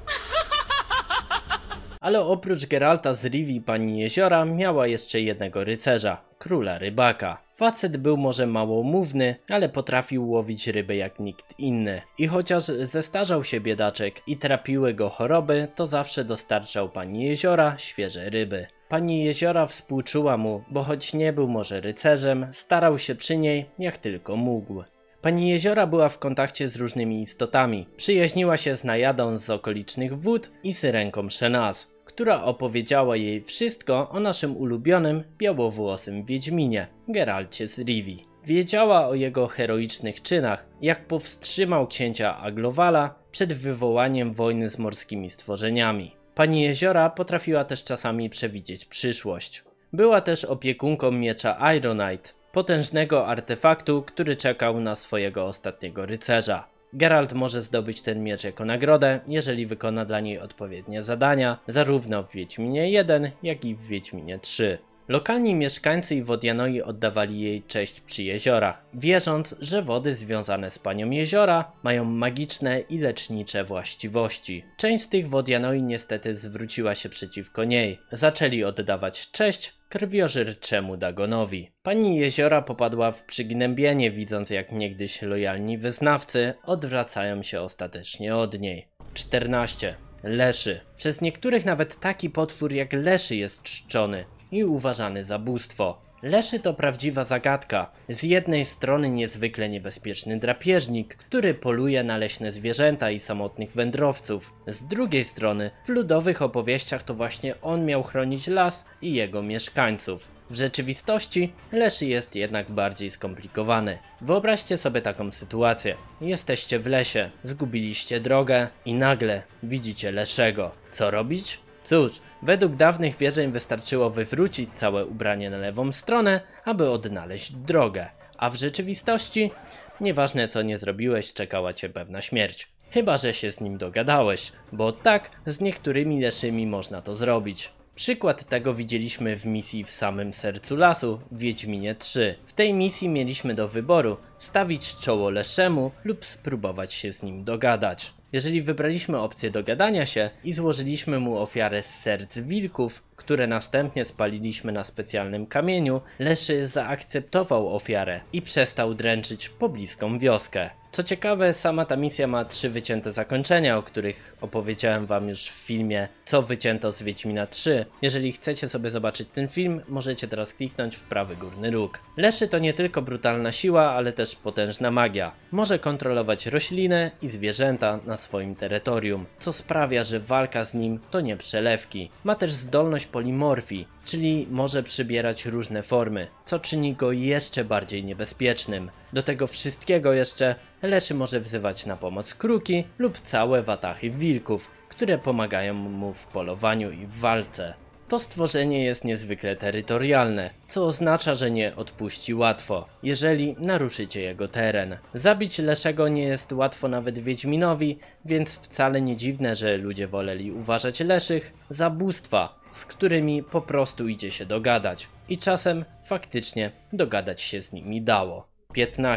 Ale oprócz Geralta z Rivii Pani Jeziora miała jeszcze jednego rycerza, króla rybaka. Facet był może małomówny, ale potrafił łowić ryby jak nikt inny. I chociaż zestarzał się biedaczek i trapiły go choroby, to zawsze dostarczał Pani Jeziora świeże ryby. Pani Jeziora współczuła mu, bo choć nie był może rycerzem, starał się przy niej jak tylko mógł. Pani Jeziora była w kontakcie z różnymi istotami. Przyjaźniła się z Najadą z okolicznych wód i Syrenką Shenaz, która opowiedziała jej wszystko o naszym ulubionym, białowłosym Wiedźminie, Geralcie z Rivii. Wiedziała o jego heroicznych czynach, jak powstrzymał księcia Aglowala przed wywołaniem wojny z morskimi stworzeniami. Pani Jeziora potrafiła też czasami przewidzieć przyszłość. Była też opiekunką miecza Ironite, potężnego artefaktu, który czekał na swojego ostatniego rycerza. Geralt może zdobyć ten miecz jako nagrodę, jeżeli wykona dla niej odpowiednie zadania, zarówno w Wiedźminie jeden, jak i w Wiedźminie trzy. Lokalni mieszkańcy i Wodianoi oddawali jej cześć przy jeziorach, wierząc, że wody związane z Panią Jeziora mają magiczne i lecznicze właściwości. Część z tych Wodianoi niestety zwróciła się przeciwko niej. Zaczęli oddawać cześć krwiożerczemu Dagonowi. Pani Jeziora popadła w przygnębienie, widząc jak niegdyś lojalni wyznawcy odwracają się ostatecznie od niej. czternaście. Leszy. Przez niektórych nawet taki potwór jak Leszy jest czczony i uważany za bóstwo. Leszy to prawdziwa zagadka. Z jednej strony niezwykle niebezpieczny drapieżnik, który poluje na leśne zwierzęta i samotnych wędrowców. Z drugiej strony w ludowych opowieściach to właśnie on miał chronić las i jego mieszkańców. W rzeczywistości Leszy jest jednak bardziej skomplikowany. Wyobraźcie sobie taką sytuację. Jesteście w lesie, zgubiliście drogę i nagle widzicie Leszego. Co robić? Cóż, według dawnych wierzeń wystarczyło wywrócić całe ubranie na lewą stronę, aby odnaleźć drogę. A w rzeczywistości, nieważne co nie zrobiłeś, czekała cię pewna śmierć. Chyba że się z nim dogadałeś, bo tak z niektórymi leszymi można to zrobić. Przykład tego widzieliśmy w misji w samym sercu lasu w Wiedźminie trzy. W tej misji mieliśmy do wyboru stawić czoło Leszemu lub spróbować się z nim dogadać. Jeżeli wybraliśmy opcję dogadania się i złożyliśmy mu ofiarę z serc wilków, które następnie spaliliśmy na specjalnym kamieniu, Leszy zaakceptował ofiarę i przestał dręczyć pobliską wioskę. Co ciekawe, sama ta misja ma trzy wycięte zakończenia, o których opowiedziałem wam już w filmie Co wycięto z Wiedźmina trzy. Jeżeli chcecie sobie zobaczyć ten film, możecie teraz kliknąć w prawy górny róg. Leszy to nie tylko brutalna siła, ale też potężna magia. Może kontrolować rośliny i zwierzęta na swoim terytorium, co sprawia, że walka z nim to nie przelewki. Ma też zdolność polimorfii, czyli może przybierać różne formy, co czyni go jeszcze bardziej niebezpiecznym. Do tego wszystkiego jeszcze Leszy może wzywać na pomoc kruki lub całe watachy wilków, które pomagają mu w polowaniu i w walce. To stworzenie jest niezwykle terytorialne, co oznacza, że nie odpuści łatwo, jeżeli naruszycie jego teren. Zabić Leszego nie jest łatwo nawet Wiedźminowi, więc wcale nie dziwne, że ludzie woleli uważać Leszych za bóstwa, z którymi po prostu idzie się dogadać. I czasem faktycznie dogadać się z nimi dało. piętnaście.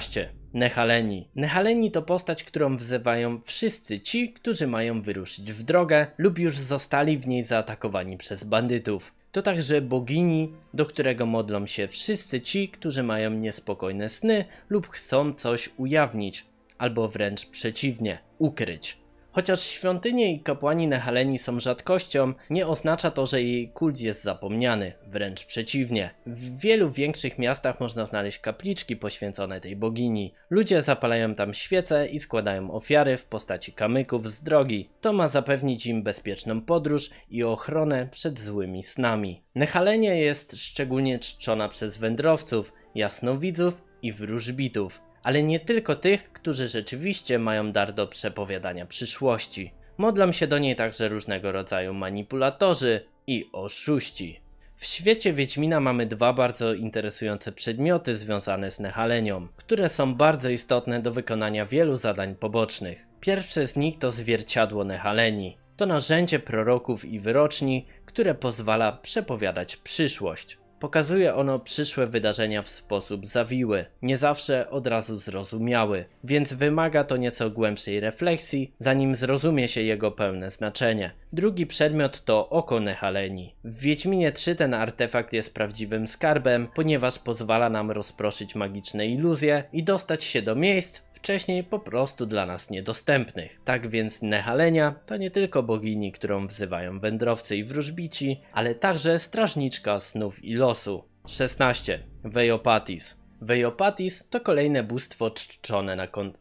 Nehaleni. Nehaleni to postać, którą wzywają wszyscy ci, którzy mają wyruszyć w drogę lub już zostali w niej zaatakowani przez bandytów. To także bogini, do którego modlą się wszyscy ci, którzy mają niespokojne sny lub chcą coś ujawnić, albo wręcz przeciwnie, ukryć. Chociaż świątynie i kapłani Nehaleni są rzadkością, nie oznacza to, że jej kult jest zapomniany, wręcz przeciwnie. W wielu większych miastach można znaleźć kapliczki poświęcone tej bogini. Ludzie zapalają tam świece i składają ofiary w postaci kamyków z drogi. To ma zapewnić im bezpieczną podróż i ochronę przed złymi snami. Nehalenia jest szczególnie czczona przez wędrowców, jasnowidzów i wróżbitów. Ale nie tylko tych, którzy rzeczywiście mają dar do przepowiadania przyszłości. Modlą się do niej także różnego rodzaju manipulatorzy i oszuści. W świecie Wiedźmina mamy dwa bardzo interesujące przedmioty związane z Nehalenią, które są bardzo istotne do wykonania wielu zadań pobocznych. Pierwsze z nich to zwierciadło Nehaleni. To narzędzie proroków i wyroczni, które pozwala przepowiadać przyszłość. Pokazuje ono przyszłe wydarzenia w sposób zawiły, nie zawsze od razu zrozumiały, więc wymaga to nieco głębszej refleksji, zanim zrozumie się jego pełne znaczenie. Drugi przedmiot to oko Nehaleni. W Wiedźminie trzy ten artefakt jest prawdziwym skarbem, ponieważ pozwala nam rozproszyć magiczne iluzje i dostać się do miejsc wcześniej po prostu dla nas niedostępnych. Tak więc Nehalenia to nie tylko bogini, którą wzywają wędrowcy i wróżbici, ale także strażniczka snów i losu. szesnaście. Veiopatis. Veiopatis to kolejne bóstwo czczone na kon...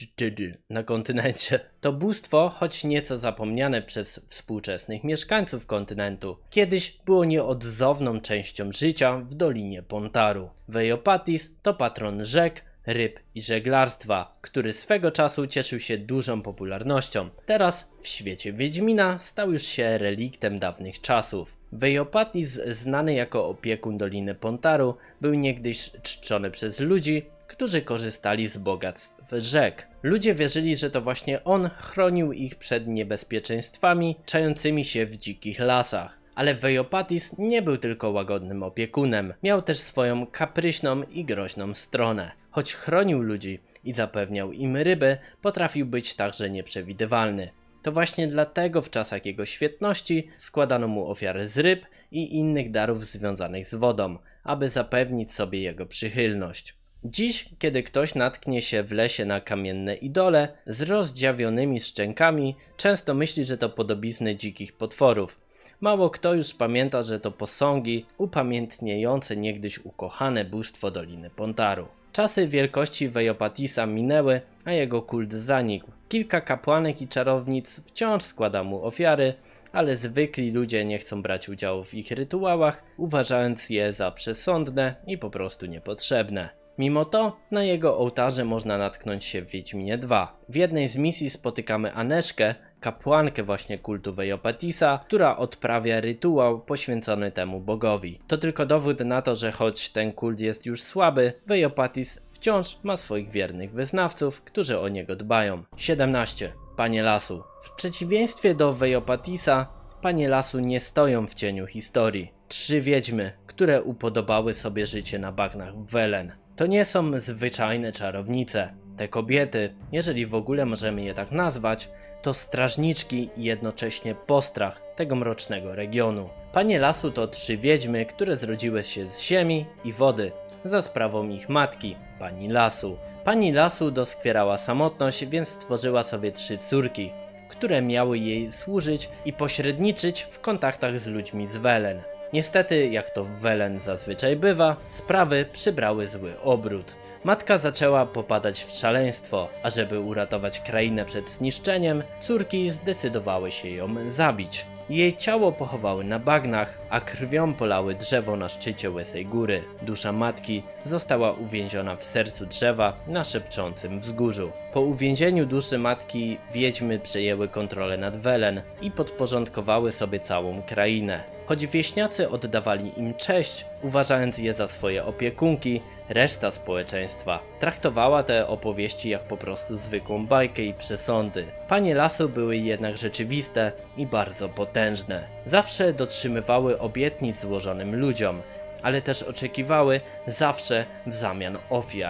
na kontynencie. To bóstwo, choć nieco zapomniane przez współczesnych mieszkańców kontynentu, kiedyś było nieodzowną częścią życia w Dolinie Pontaru. Veiopatis to patron rzek, ryb i żeglarstwa, który swego czasu cieszył się dużą popularnością. Teraz w świecie Wiedźmina stał już się reliktem dawnych czasów. Veiopatis, znany jako opiekun Doliny Pontaru, był niegdyś czczony przez ludzi, którzy korzystali z bogactw rzek. Ludzie wierzyli, że to właśnie on chronił ich przed niebezpieczeństwami czającymi się w dzikich lasach. Ale Veiopatis nie był tylko łagodnym opiekunem, miał też swoją kapryśną i groźną stronę. Choć chronił ludzi i zapewniał im ryby, potrafił być także nieprzewidywalny. To właśnie dlatego w czasach jego świetności składano mu ofiary z ryb i innych darów związanych z wodą, aby zapewnić sobie jego przychylność. Dziś, kiedy ktoś natknie się w lesie na kamienne idole z rozdziawionymi szczękami, często myśli, że to podobizny dzikich potworów. Mało kto już pamięta, że to posągi upamiętniające niegdyś ukochane bóstwo Doliny Pontaru. Czasy wielkości Veiopatisa minęły, a jego kult zanikł. Kilka kapłanek i czarownic wciąż składa mu ofiary, ale zwykli ludzie nie chcą brać udziału w ich rytuałach, uważając je za przesądne i po prostu niepotrzebne. Mimo to na jego ołtarze można natknąć się w Wiedźminie dwa. W jednej z misji spotykamy Aneszkę, kapłankę właśnie kultu Veiopatisa, która odprawia rytuał poświęcony temu bogowi. To tylko dowód na to, że choć ten kult jest już słaby, Veiopatis wciąż ma swoich wiernych wyznawców, którzy o niego dbają. siedemnaście. Panie Lasu. W przeciwieństwie do Veiopatisa, Panie Lasu nie stoją w cieniu historii. Trzy wiedźmy, które upodobały sobie życie na bagnach w Welen. To nie są zwyczajne czarownice. Te kobiety, jeżeli w ogóle możemy je tak nazwać, to strażniczki i jednocześnie postrach tego mrocznego regionu. Panie Lasu to trzy wiedźmy, które zrodziły się z ziemi i wody za sprawą ich matki, Pani Lasu. Pani Lasu doskwierała samotność, więc stworzyła sobie trzy córki, które miały jej służyć i pośredniczyć w kontaktach z ludźmi z Welen. Niestety, jak to w Welen zazwyczaj bywa, sprawy przybrały zły obrót. Matka zaczęła popadać w szaleństwo, a żeby uratować krainę przed zniszczeniem, córki zdecydowały się ją zabić. Jej ciało pochowały na bagnach, a krwią polały drzewo na szczycie Łysej Góry. Dusza matki została uwięziona w sercu drzewa na szepczącym wzgórzu. Po uwięzieniu duszy matki wiedźmy przejęły kontrolę nad Welen i podporządkowały sobie całą krainę. Choć wieśniacy oddawali im cześć, uważając je za swoje opiekunki, reszta społeczeństwa traktowała te opowieści jak po prostu zwykłą bajkę i przesądy. Panie Lasu były jednak rzeczywiste i bardzo potężne. Zawsze dotrzymywały obietnic złożonym ludziom, ale też oczekiwały zawsze w zamian ofiar.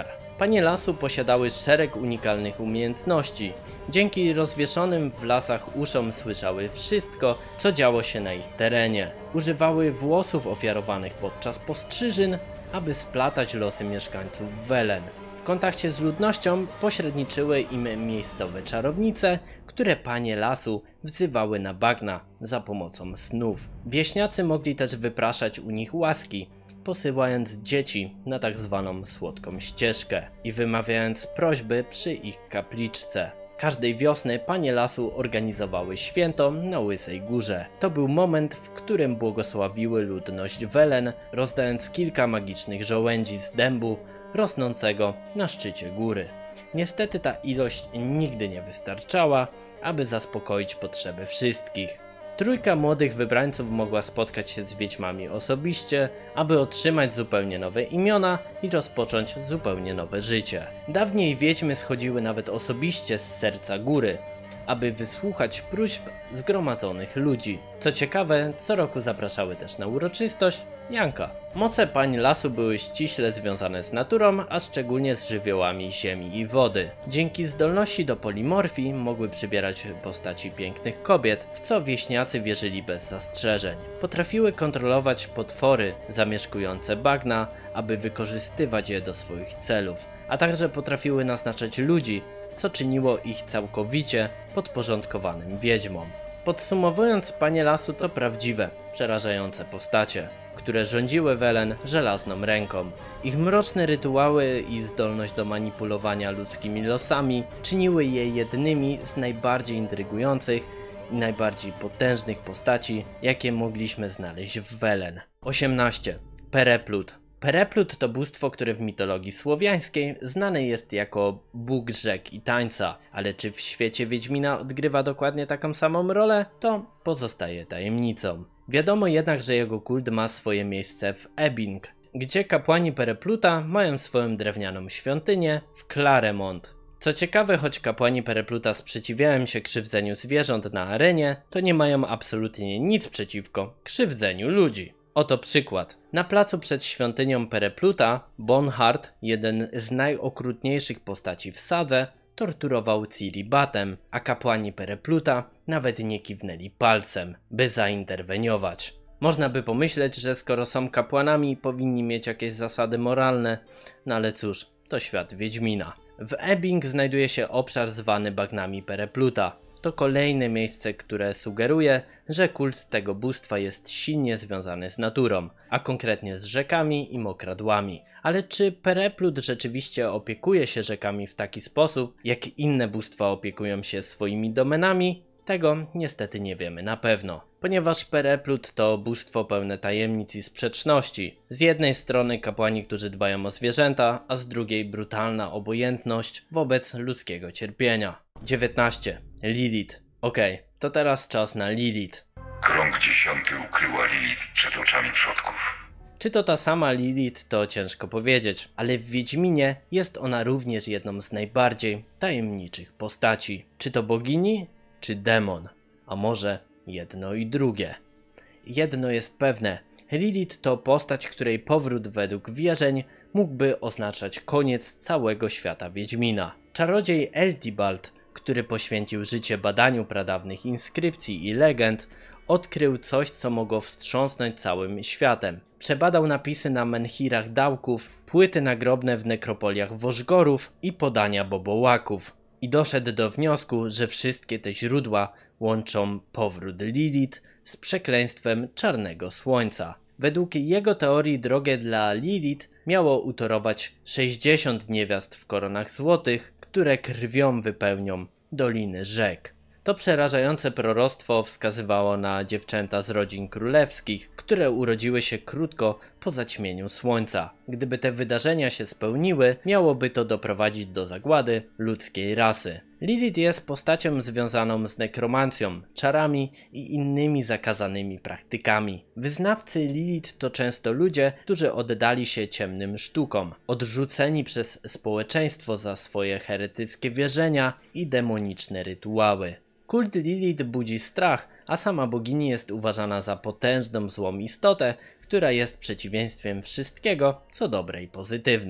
Panie lasu posiadały szereg unikalnych umiejętności. Dzięki rozwieszonym w lasach uszom słyszały wszystko, co działo się na ich terenie. Używały włosów ofiarowanych podczas postrzyżyn, aby splatać losy mieszkańców Welen. W kontakcie z ludnością pośredniczyły im miejscowe czarownice, które panie lasu wzywały na bagna za pomocą snów. Wieśniacy mogli też wypraszać u nich łaski, posyłając dzieci na tak zwaną słodką ścieżkę i wymawiając prośby przy ich kapliczce. Każdej wiosny panie lasu organizowały święto na Łysej Górze. To był moment, w którym błogosławiły ludność Welen, rozdając kilka magicznych żołędzi z dębu rosnącego na szczycie góry. Niestety ta ilość nigdy nie wystarczała, aby zaspokoić potrzeby wszystkich. Trójka młodych wybrańców mogła spotkać się z wiedźmami osobiście, aby otrzymać zupełnie nowe imiona i rozpocząć zupełnie nowe życie. Dawniej wiedźmy schodziły nawet osobiście z serca góry, aby wysłuchać próśb zgromadzonych ludzi. Co ciekawe, co roku zapraszały też na uroczystość Janka. Moce pań lasu były ściśle związane z naturą, a szczególnie z żywiołami ziemi i wody. Dzięki zdolności do polimorfii mogły przybierać postaci pięknych kobiet, w co wieśniacy wierzyli bez zastrzeżeń. Potrafiły kontrolować potwory zamieszkujące bagna, aby wykorzystywać je do swoich celów, a także potrafiły naznaczać ludzi, co czyniło ich całkowicie podporządkowanym wiedźmom. Podsumowując, panie lasu to prawdziwe, przerażające postacie, które rządziły Welen żelazną ręką. Ich mroczne rytuały i zdolność do manipulowania ludzkimi losami czyniły je jednymi z najbardziej intrygujących i najbardziej potężnych postaci, jakie mogliśmy znaleźć w Welen. osiemnaście. Pereplut. Pereplut to bóstwo, które w mitologii słowiańskiej znane jest jako bóg rzek i tańca, ale czy w świecie Wiedźmina odgrywa dokładnie taką samą rolę, to pozostaje tajemnicą. Wiadomo jednak, że jego kult ma swoje miejsce w Ebbing, gdzie kapłani Perepluta mają swoją drewnianą świątynię w Claremont. Co ciekawe, choć kapłani Perepluta sprzeciwiają się krzywdzeniu zwierząt na arenie, to nie mają absolutnie nic przeciwko krzywdzeniu ludzi. Oto przykład. Na placu przed świątynią Perepluta Bonhart, jeden z najokrutniejszych postaci w sadze, torturował Ciri batem, a kapłani Perepluta nawet nie kiwnęli palcem, by zainterweniować. Można by pomyśleć, że skoro są kapłanami, powinni mieć jakieś zasady moralne, no ale cóż, to świat Wiedźmina. W Ebbing znajduje się obszar zwany bagnami Perepluta. To kolejne miejsce, które sugeruje, że kult tego bóstwa jest silnie związany z naturą, a konkretnie z rzekami i mokradłami. Ale czy Pereplut rzeczywiście opiekuje się rzekami w taki sposób, jak inne bóstwa opiekują się swoimi domenami? Tego niestety nie wiemy na pewno, ponieważ Pereplut to bóstwo pełne tajemnic i sprzeczności. Z jednej strony kapłani, którzy dbają o zwierzęta, a z drugiej brutalna obojętność wobec ludzkiego cierpienia. dziewiętnaście. Lilith. Okej, okay, to teraz czas na Lilith. Krąg dziesiąty ukryła Lilith przed oczami przodków. Czy to ta sama Lilith, to ciężko powiedzieć, ale w Wiedźminie jest ona również jedną z najbardziej tajemniczych postaci. Czy to bogini, czy demon? A może jedno i drugie? Jedno jest pewne, Lilith to postać, której powrót według wierzeń mógłby oznaczać koniec całego świata Wiedźmina. Czarodziej Eltibald, który poświęcił życie badaniu pradawnych inskrypcji i legend, odkrył coś, co mogło wstrząsnąć całym światem. Przebadał napisy na menhirach Dałków, płyty nagrobne w nekropoliach Wożgorów i podania Bobołaków i doszedł do wniosku, że wszystkie te źródła łączą powrót Lilith z przekleństwem Czarnego Słońca. Według jego teorii drogę dla Lilith miało utorować sześćdziesiąt niewiast w koronach złotych, które krwią wypełnią doliny rzek. To przerażające proroctwo wskazywało na dziewczęta z rodzin królewskich, które urodziły się krótko po zaćmieniu słońca. Gdyby te wydarzenia się spełniły, miałoby to doprowadzić do zagłady ludzkiej rasy. Lilith jest postacią związaną z nekromancją, czarami i innymi zakazanymi praktykami. Wyznawcy Lilith to często ludzie, którzy oddali się ciemnym sztukom, odrzuceni przez społeczeństwo za swoje heretyckie wierzenia i demoniczne rytuały. Kult Lilith budzi strach, a sama bogini jest uważana za potężną złą istotę, która jest przeciwieństwem wszystkiego, co dobre i pozytywne.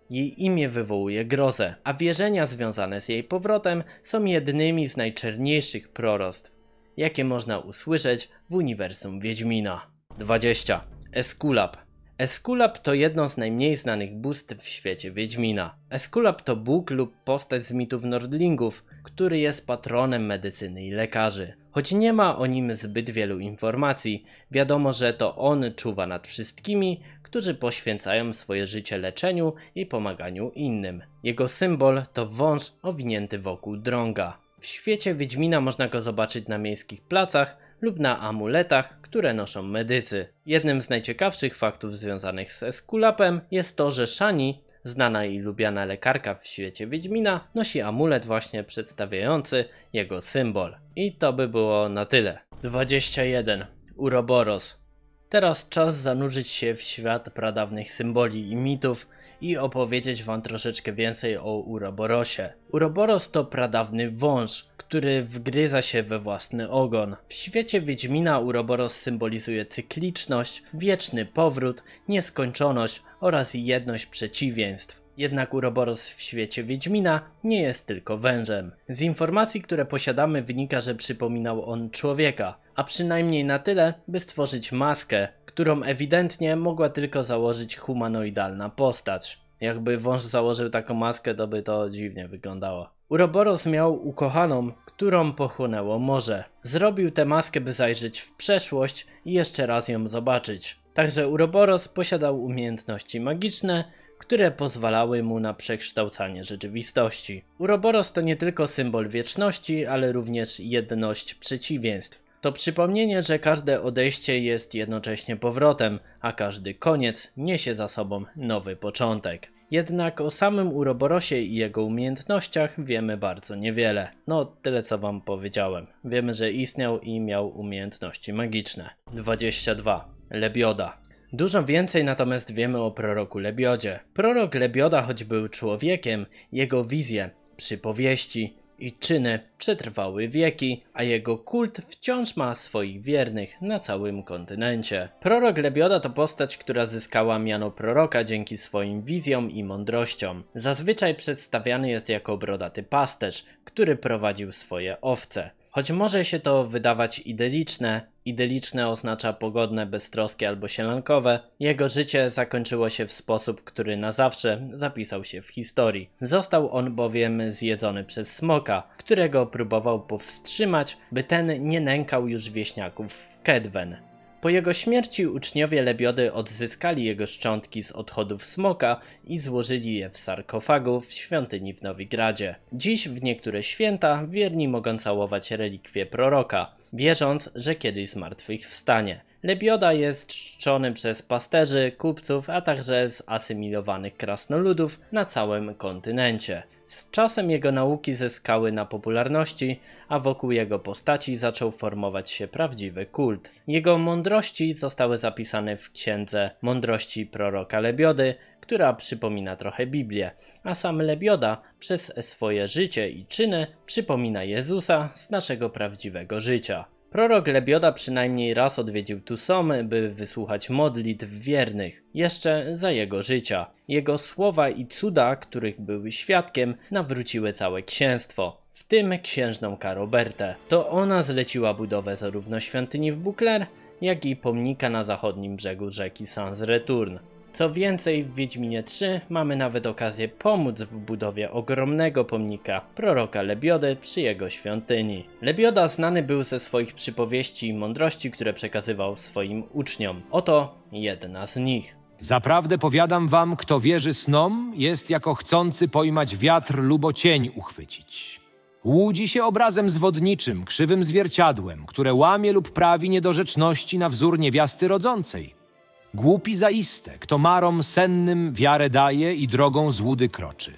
Jej imię wywołuje grozę, a wierzenia związane z jej powrotem są jednymi z najczerniejszych proroctw, jakie można usłyszeć w uniwersum Wiedźmina. dwadzieścia. Esculap. Esculap to jedno z najmniej znanych bóstw w świecie Wiedźmina. Esculap to bóg lub postać z mitów Nordlingów, który jest patronem medycyny i lekarzy. Choć nie ma o nim zbyt wielu informacji, wiadomo, że to on czuwa nad wszystkimi, którzy poświęcają swoje życie leczeniu i pomaganiu innym. Jego symbol to wąż owinięty wokół drąga. W świecie Wiedźmina można go zobaczyć na miejskich placach lub na amuletach, które noszą medycy. Jednym z najciekawszych faktów związanych z Esculapem jest to, że Shani, znana i lubiana lekarka w świecie Wiedźmina, nosi amulet właśnie przedstawiający jego symbol. I to by było na tyle. dwadzieścia jeden. Uroboros. Teraz czas zanurzyć się w świat pradawnych symboli i mitów i opowiedzieć wam troszeczkę więcej o Uroborosie. Uroboros to pradawny wąż, który wgryza się we własny ogon. W świecie Wiedźmina Uroboros symbolizuje cykliczność, wieczny powrót, nieskończoność oraz jedność przeciwieństw. Jednak Uroboros w świecie Wiedźmina nie jest tylko wężem. Z informacji, które posiadamy, wynika, że przypominał on człowieka, a przynajmniej na tyle, by stworzyć maskę, którą ewidentnie mogła tylko założyć humanoidalna postać. Jakby wąż założył taką maskę, to by to dziwnie wyglądało. Uroboros miał ukochaną, którą pochłonęło morze. Zrobił tę maskę, by zajrzeć w przeszłość i jeszcze raz ją zobaczyć. Także Uroboros posiadał umiejętności magiczne, które pozwalały mu na przekształcanie rzeczywistości. Uroboros to nie tylko symbol wieczności, ale również jedność przeciwieństw. To przypomnienie, że każde odejście jest jednocześnie powrotem, a każdy koniec niesie za sobą nowy początek. Jednak o samym Uroborosie i jego umiejętnościach wiemy bardzo niewiele. No tyle co wam powiedziałem. Wiemy, że istniał i miał umiejętności magiczne. dwadzieścia dwa. Lebioda. Dużo więcej natomiast wiemy o proroku Lebiodzie. Prorok Lebioda, choć był człowiekiem, jego wizje, przypowieści i czyny przetrwały wieki, a jego kult wciąż ma swoich wiernych na całym kontynencie. Prorok Lebioda to postać, która zyskała miano proroka dzięki swoim wizjom i mądrościom. Zazwyczaj przedstawiany jest jako brodaty pasterz, który prowadził swoje owce. Choć może się to wydawać idyliczne, idyliczne oznacza pogodne, beztroskie albo sielankowe, jego życie zakończyło się w sposób, który na zawsze zapisał się w historii. Został on bowiem zjedzony przez smoka, którego próbował powstrzymać, by ten nie nękał już wieśniaków w Kedwen. Po jego śmierci uczniowie Lebiody odzyskali jego szczątki z odchodów smoka i złożyli je w sarkofagu w świątyni w Nowigradzie. Dziś w niektóre święta wierni mogą całować relikwie proroka, wierząc, że kiedyś zmartwychwstanie. Lebioda jest czczony przez pasterzy, kupców, a także zasymilowanych krasnoludów na całym kontynencie. Z czasem jego nauki zyskały na popularności, a wokół jego postaci zaczął formować się prawdziwy kult. Jego mądrości zostały zapisane w księdze Mądrości proroka Lebiody, która przypomina trochę Biblię, a sam Lebioda przez swoje życie i czyny przypomina Jezusa z naszego prawdziwego życia. Prorok Lebioda przynajmniej raz odwiedził Tucson, by wysłuchać modlitw wiernych, jeszcze za jego życia. Jego słowa i cuda, których był świadkiem, nawróciły całe księstwo, w tym księżną Karobertę. To ona zleciła budowę zarówno świątyni w Buclair, jak i pomnika na zachodnim brzegu rzeki Sans-Return. Co więcej, w Wiedźminie trzy mamy nawet okazję pomóc w budowie ogromnego pomnika proroka Lebiody przy jego świątyni. Lebioda znany był ze swoich przypowieści i mądrości, które przekazywał swoim uczniom. Oto jedna z nich. Zaprawdę powiadam wam, kto wierzy snom, jest jako chcący pojmać wiatr lubo cień uchwycić. Łudzi się obrazem zwodniczym, krzywym zwierciadłem, które łamie lub prawi niedorzeczności na wzór niewiasty rodzącej. Głupi zaiste, kto marom sennym wiarę daje i drogą złudy kroczy.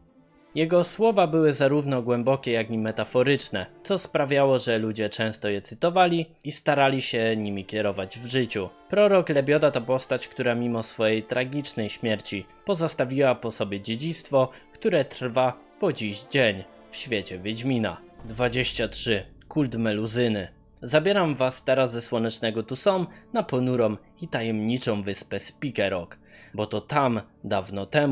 Jego słowa były zarówno głębokie, jak i metaforyczne, co sprawiało, że ludzie często je cytowali i starali się nimi kierować w życiu. Prorok Lebioda to postać, która mimo swojej tragicznej śmierci pozostawiła po sobie dziedzictwo, które trwa po dziś dzień w świecie Wiedźmina. dwadzieścia trzy. Kult Meluzyny. Zabieram was teraz ze słonecznego Tucson na ponurą i tajemniczą wyspę Speaker Rock, bo to tam, dawno temu,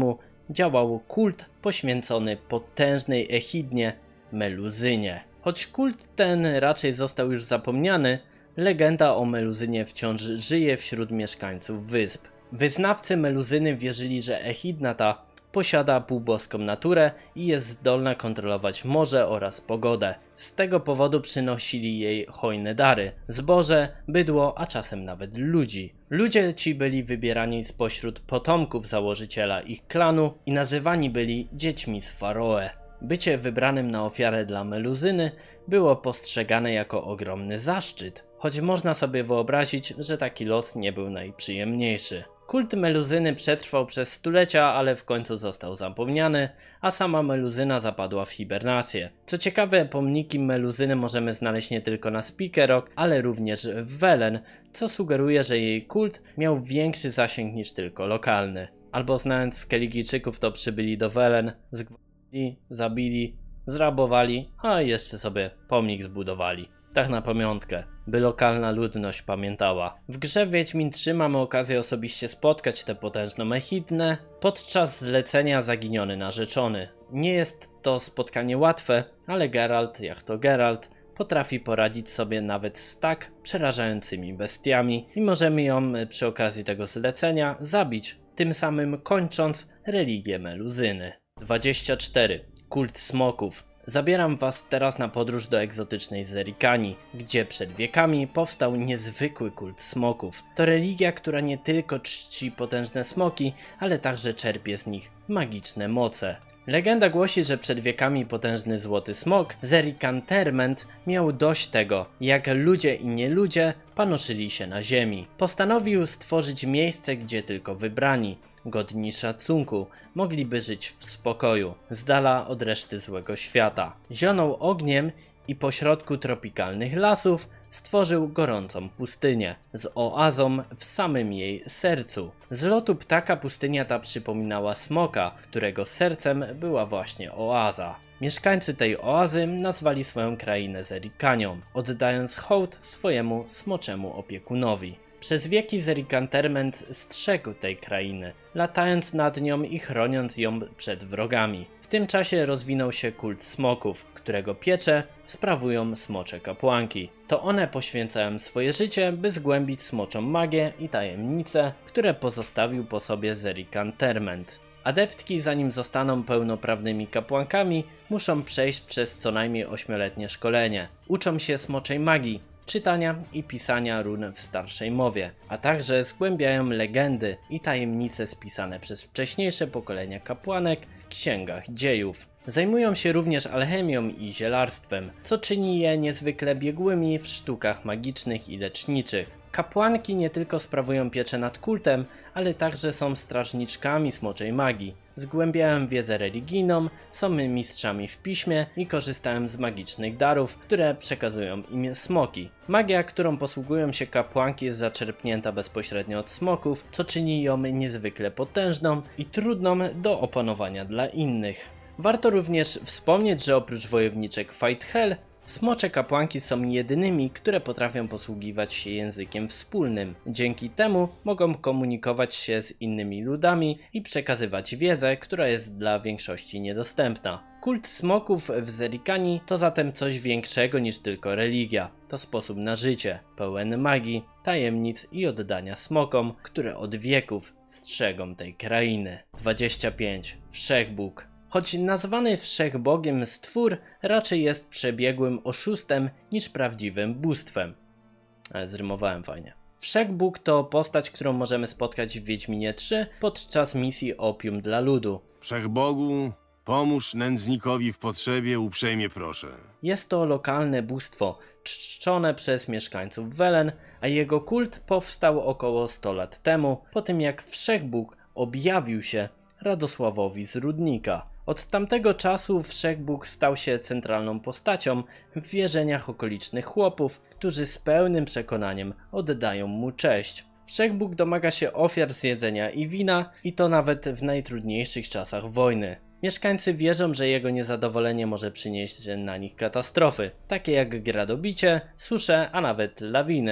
działał kult poświęcony potężnej echidnie Meluzynie. Choć kult ten raczej został już zapomniany, legenda o Meluzynie wciąż żyje wśród mieszkańców wysp. Wyznawcy Meluzyny wierzyli, że echidna ta posiada półboską naturę i jest zdolna kontrolować morze oraz pogodę. Z tego powodu przynosili jej hojne dary, zboże, bydło, a czasem nawet ludzi. Ludzie ci byli wybierani spośród potomków założyciela ich klanu i nazywani byli dziećmi z Faroe. Bycie wybranym na ofiarę dla Meluzyny było postrzegane jako ogromny zaszczyt, choć można sobie wyobrazić, że taki los nie był najprzyjemniejszy. Kult Meluzyny przetrwał przez stulecia, ale w końcu został zapomniany, a sama Meluzyna zapadła w hibernację. Co ciekawe, pomniki Meluzyny możemy znaleźć nie tylko na Speaker Rock, ale również w Velen, co sugeruje, że jej kult miał większy zasięg niż tylko lokalny. Albo znając Skelligijczyków, to przybyli do Velen, zgwałcili, zabili, zrabowali, a jeszcze sobie pomnik zbudowali. Tak na pamiątkę, by lokalna ludność pamiętała. W grze Wiedźmin trzy mamy okazję osobiście spotkać tę potężną echidnę podczas zlecenia Zaginiony Narzeczony. Nie jest to spotkanie łatwe, ale Geralt, jak to Geralt, potrafi poradzić sobie nawet z tak przerażającymi bestiami i możemy ją przy okazji tego zlecenia zabić, tym samym kończąc religię Meluzyny. dwadzieścia cztery. Kult smoków. Zabieram was teraz na podróż do egzotycznej Zerikanii, gdzie przed wiekami powstał niezwykły kult smoków. To religia, która nie tylko czci potężne smoki, ale także czerpie z nich magiczne moce. Legenda głosi, że przed wiekami potężny złoty smok, Zerikanterment, miał dość tego, jak ludzie i nieludzie panoszyli się na ziemi. Postanowił stworzyć miejsce, gdzie tylko wybrani, godni szacunku, mogliby żyć w spokoju, z dala od reszty złego świata. Zionął ogniem i pośrodku tropikalnych lasów stworzył gorącą pustynię, z oazą w samym jej sercu. Z lotu ptaka pustynia ta przypominała smoka, którego sercem była właśnie oaza. Mieszkańcy tej oazy nazwali swoją krainę Zerikanią, oddając hołd swojemu smoczemu opiekunowi. Przez wieki Zerikanterment strzegł tej krainy, latając nad nią i chroniąc ją przed wrogami. W tym czasie rozwinął się kult smoków, którego piecze sprawują smocze kapłanki. To one poświęcają swoje życie, by zgłębić smoczą magię i tajemnice, które pozostawił po sobie Zerikanterment. Adeptki, zanim zostaną pełnoprawnymi kapłankami, muszą przejść przez co najmniej ośmioletnie szkolenie. Uczą się smoczej magii, czytania i pisania run w starszej mowie, a także zgłębiają legendy i tajemnice spisane przez wcześniejsze pokolenia kapłanek w księgach dziejów. Zajmują się również alchemią i zielarstwem, co czyni je niezwykle biegłymi w sztukach magicznych i leczniczych. Kapłanki nie tylko sprawują pieczę nad kultem, ale także są strażniczkami smoczej magii. Zgłębiają wiedzę religijną, są mistrzami w piśmie i korzystają z magicznych darów, które przekazują im smoki. Magia, którą posługują się kapłanki, jest zaczerpnięta bezpośrednio od smoków, co czyni ją niezwykle potężną i trudną do opanowania dla innych. Warto również wspomnieć, że oprócz wojowniczek Fight Hell, smocze kapłanki są jedynymi, które potrafią posługiwać się językiem wspólnym. Dzięki temu mogą komunikować się z innymi ludami i przekazywać wiedzę, która jest dla większości niedostępna. Kult smoków w Zerikanii to zatem coś większego niż tylko religia. To sposób na życie, pełen magii, tajemnic i oddania smokom, które od wieków strzegą tej krainy. dwadzieścia pięć. Wszechbóg. Choć nazwany wszechbogiem stwór raczej jest przebiegłym oszustem niż prawdziwym bóstwem. Ale zrymowałem fajnie. Wszechbóg to postać, którą możemy spotkać w Wiedźminie trzy podczas misji Opium dla ludu. Wszechbogu, pomóż nędznikowi w potrzebie, uprzejmie proszę. Jest to lokalne bóstwo, czczone przez mieszkańców Velen, a jego kult powstał około sto lat temu, po tym jak Wszechbóg objawił się Radosławowi z Rudnika. Od tamtego czasu Wszechbóg stał się centralną postacią w wierzeniach okolicznych chłopów, którzy z pełnym przekonaniem oddają mu cześć. Wszechbóg domaga się ofiar z jedzenia i wina, i to nawet w najtrudniejszych czasach wojny. Mieszkańcy wierzą, że jego niezadowolenie może przynieść na nich katastrofy, takie jak gradobicie, susze, a nawet lawiny,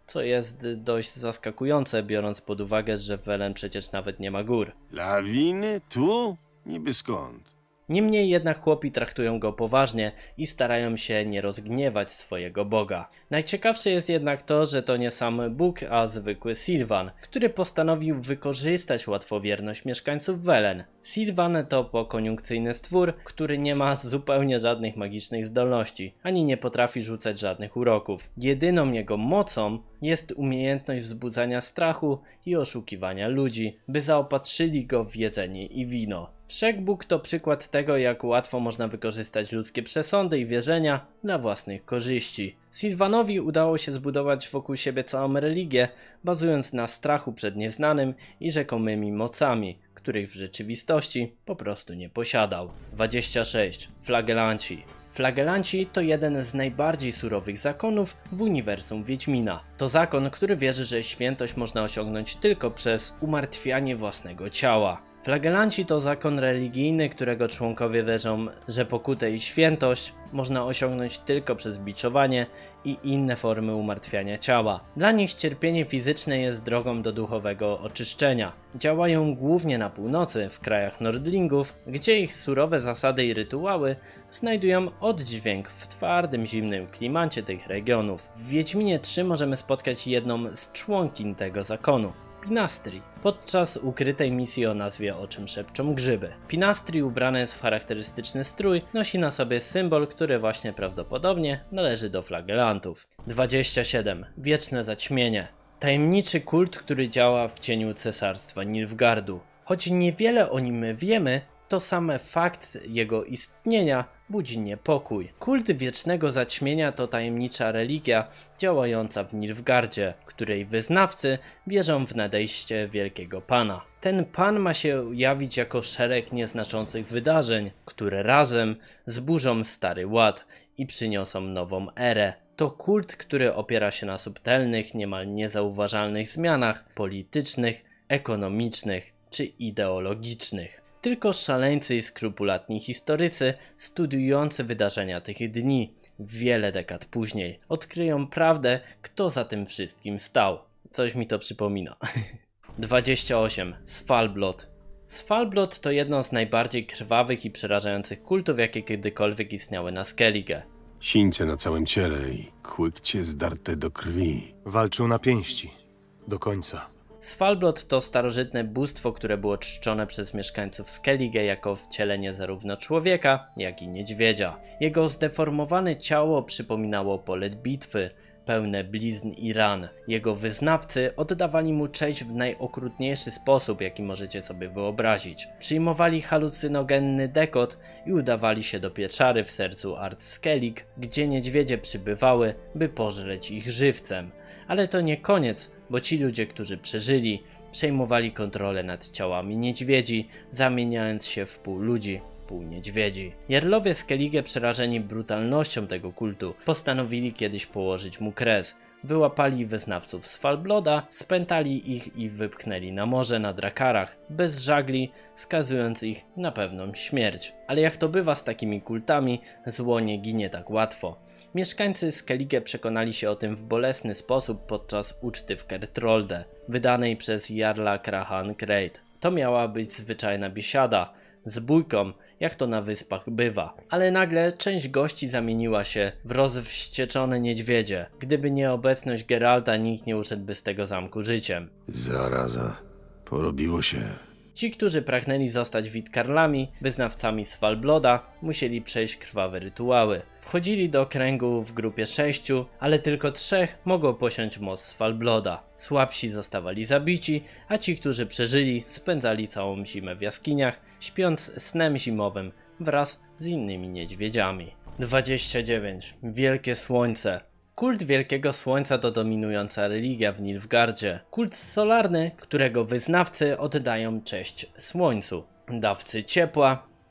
co jest dość zaskakujące, biorąc pod uwagę, że w Welen przecież nawet nie ma gór. Lawiny? Tu? Niby skąd? Niemniej jednak chłopi traktują go poważnie i starają się nie rozgniewać swojego boga. Najciekawsze jest jednak to, że to nie sam Bóg, a zwykły Sylvan, który postanowił wykorzystać łatwowierność mieszkańców Welen. Sylvan to pokoniunkcyjny stwór, który nie ma zupełnie żadnych magicznych zdolności, ani nie potrafi rzucać żadnych uroków. Jedyną jego mocą jest umiejętność wzbudzania strachu i oszukiwania ludzi, by zaopatrzyli go w jedzenie i wino. Wszechbóg to przykład tego, jak łatwo można wykorzystać ludzkie przesądy i wierzenia dla własnych korzyści. Sylvanowi udało się zbudować wokół siebie całą religię, bazując na strachu przed nieznanym i rzekomymi mocami, których w rzeczywistości po prostu nie posiadał. dwadzieścia sześć. Flagelanci. Flagelanci to jeden z najbardziej surowych zakonów w uniwersum Wiedźmina. To zakon, który wierzy, że świętość można osiągnąć tylko przez umartwianie własnego ciała. Flagelanci to zakon religijny, którego członkowie wierzą, że pokutę i świętość można osiągnąć tylko przez biczowanie i inne formy umartwiania ciała. Dla nich cierpienie fizyczne jest drogą do duchowego oczyszczenia. Działają głównie na północy, w krajach Nordlingów, gdzie ich surowe zasady i rytuały znajdują oddźwięk w twardym, zimnym klimacie tych regionów. W Wiedźminie trzy możemy spotkać jedną z członkiń tego zakonu. Pinastri, podczas ukrytej misji o nazwie O czym szepczą grzyby. Pinastri ubrany jest w charakterystyczny strój, nosi na sobie symbol, który właśnie prawdopodobnie należy do flagelantów. dwadzieścia siedem. Wieczne zaćmienie. Tajemniczy kult, który działa w cieniu cesarstwa Nilfgaardu. Choć niewiele o nim wiemy, to sam fakt jego istnienia budzi niepokój. Kult wiecznego zaćmienia to tajemnicza religia działająca w Nilfgaardzie, której wyznawcy wierzą w nadejście Wielkiego Pana. Ten Pan ma się jawić jako szereg nieznaczących wydarzeń, które razem zburzą Stary Ład i przyniosą nową erę. To kult, który opiera się na subtelnych, niemal niezauważalnych zmianach politycznych, ekonomicznych czy ideologicznych. Tylko szaleńcy i skrupulatni historycy studiujący wydarzenia tych dni wiele dekad później odkryją prawdę, kto za tym wszystkim stał. Coś mi to przypomina. dwadzieścia osiem. Svalblod. Svalblod to jedno z najbardziej krwawych i przerażających kultów, jakie kiedykolwiek istniały na Skellige. Sińce na całym ciele i kłykcie zdarte do krwi. Walczył na pięści. Do końca. Svalblod to starożytne bóstwo, które było czczone przez mieszkańców Skellige jako wcielenie zarówno człowieka, jak i niedźwiedzia. Jego zdeformowane ciało przypominało pole bitwy, pełne blizn i ran. Jego wyznawcy oddawali mu cześć w najokrutniejszy sposób, jaki możecie sobie wyobrazić. Przyjmowali halucynogenny dekot i udawali się do pieczary w sercu Ard Skellig, gdzie niedźwiedzie przybywały, by pożreć ich żywcem. Ale to nie koniec, bo ci ludzie, którzy przeżyli, przejmowali kontrolę nad ciałami niedźwiedzi, zamieniając się w pół ludzi, pół niedźwiedzi. Jarlowie Skellige, przerażeni brutalnością tego kultu, postanowili kiedyś położyć mu kres. Wyłapali wyznawców Svalbloda, spętali ich i wypchnęli na morze na drakarach, bez żagli, skazując ich na pewną śmierć. Ale jak to bywa z takimi kultami, zło nie ginie tak łatwo. Mieszkańcy Skellige przekonali się o tym w bolesny sposób podczas uczty w Kertrolde, wydanej przez Jarla Krahan Kreit. To miała być zwyczajna biesiada, z bójką, jak to na wyspach bywa. Ale nagle część gości zamieniła się w rozwścieczone niedźwiedzie. Gdyby nie obecność Geralta, nikt nie uszedłby z tego zamku życiem. Zaraza. Porobiło się. Ci, którzy pragnęli zostać Witkarlami, wyznawcami Svalbloda, musieli przejść krwawe rytuały. Wchodzili do kręgu w grupie sześciu, ale tylko trzech mogło posiąść moc Svalbloda. Słabsi zostawali zabici, a ci, którzy przeżyli, spędzali całą zimę w jaskiniach, śpiąc snem zimowym wraz z innymi niedźwiedziami. dwadzieścia dziewięć. Wielkie Słońce. Kult Wielkiego Słońca to dominująca religia w Nilfgaardzie. Kult solarny, którego wyznawcy oddają cześć Słońcu. Dawcy ciepła,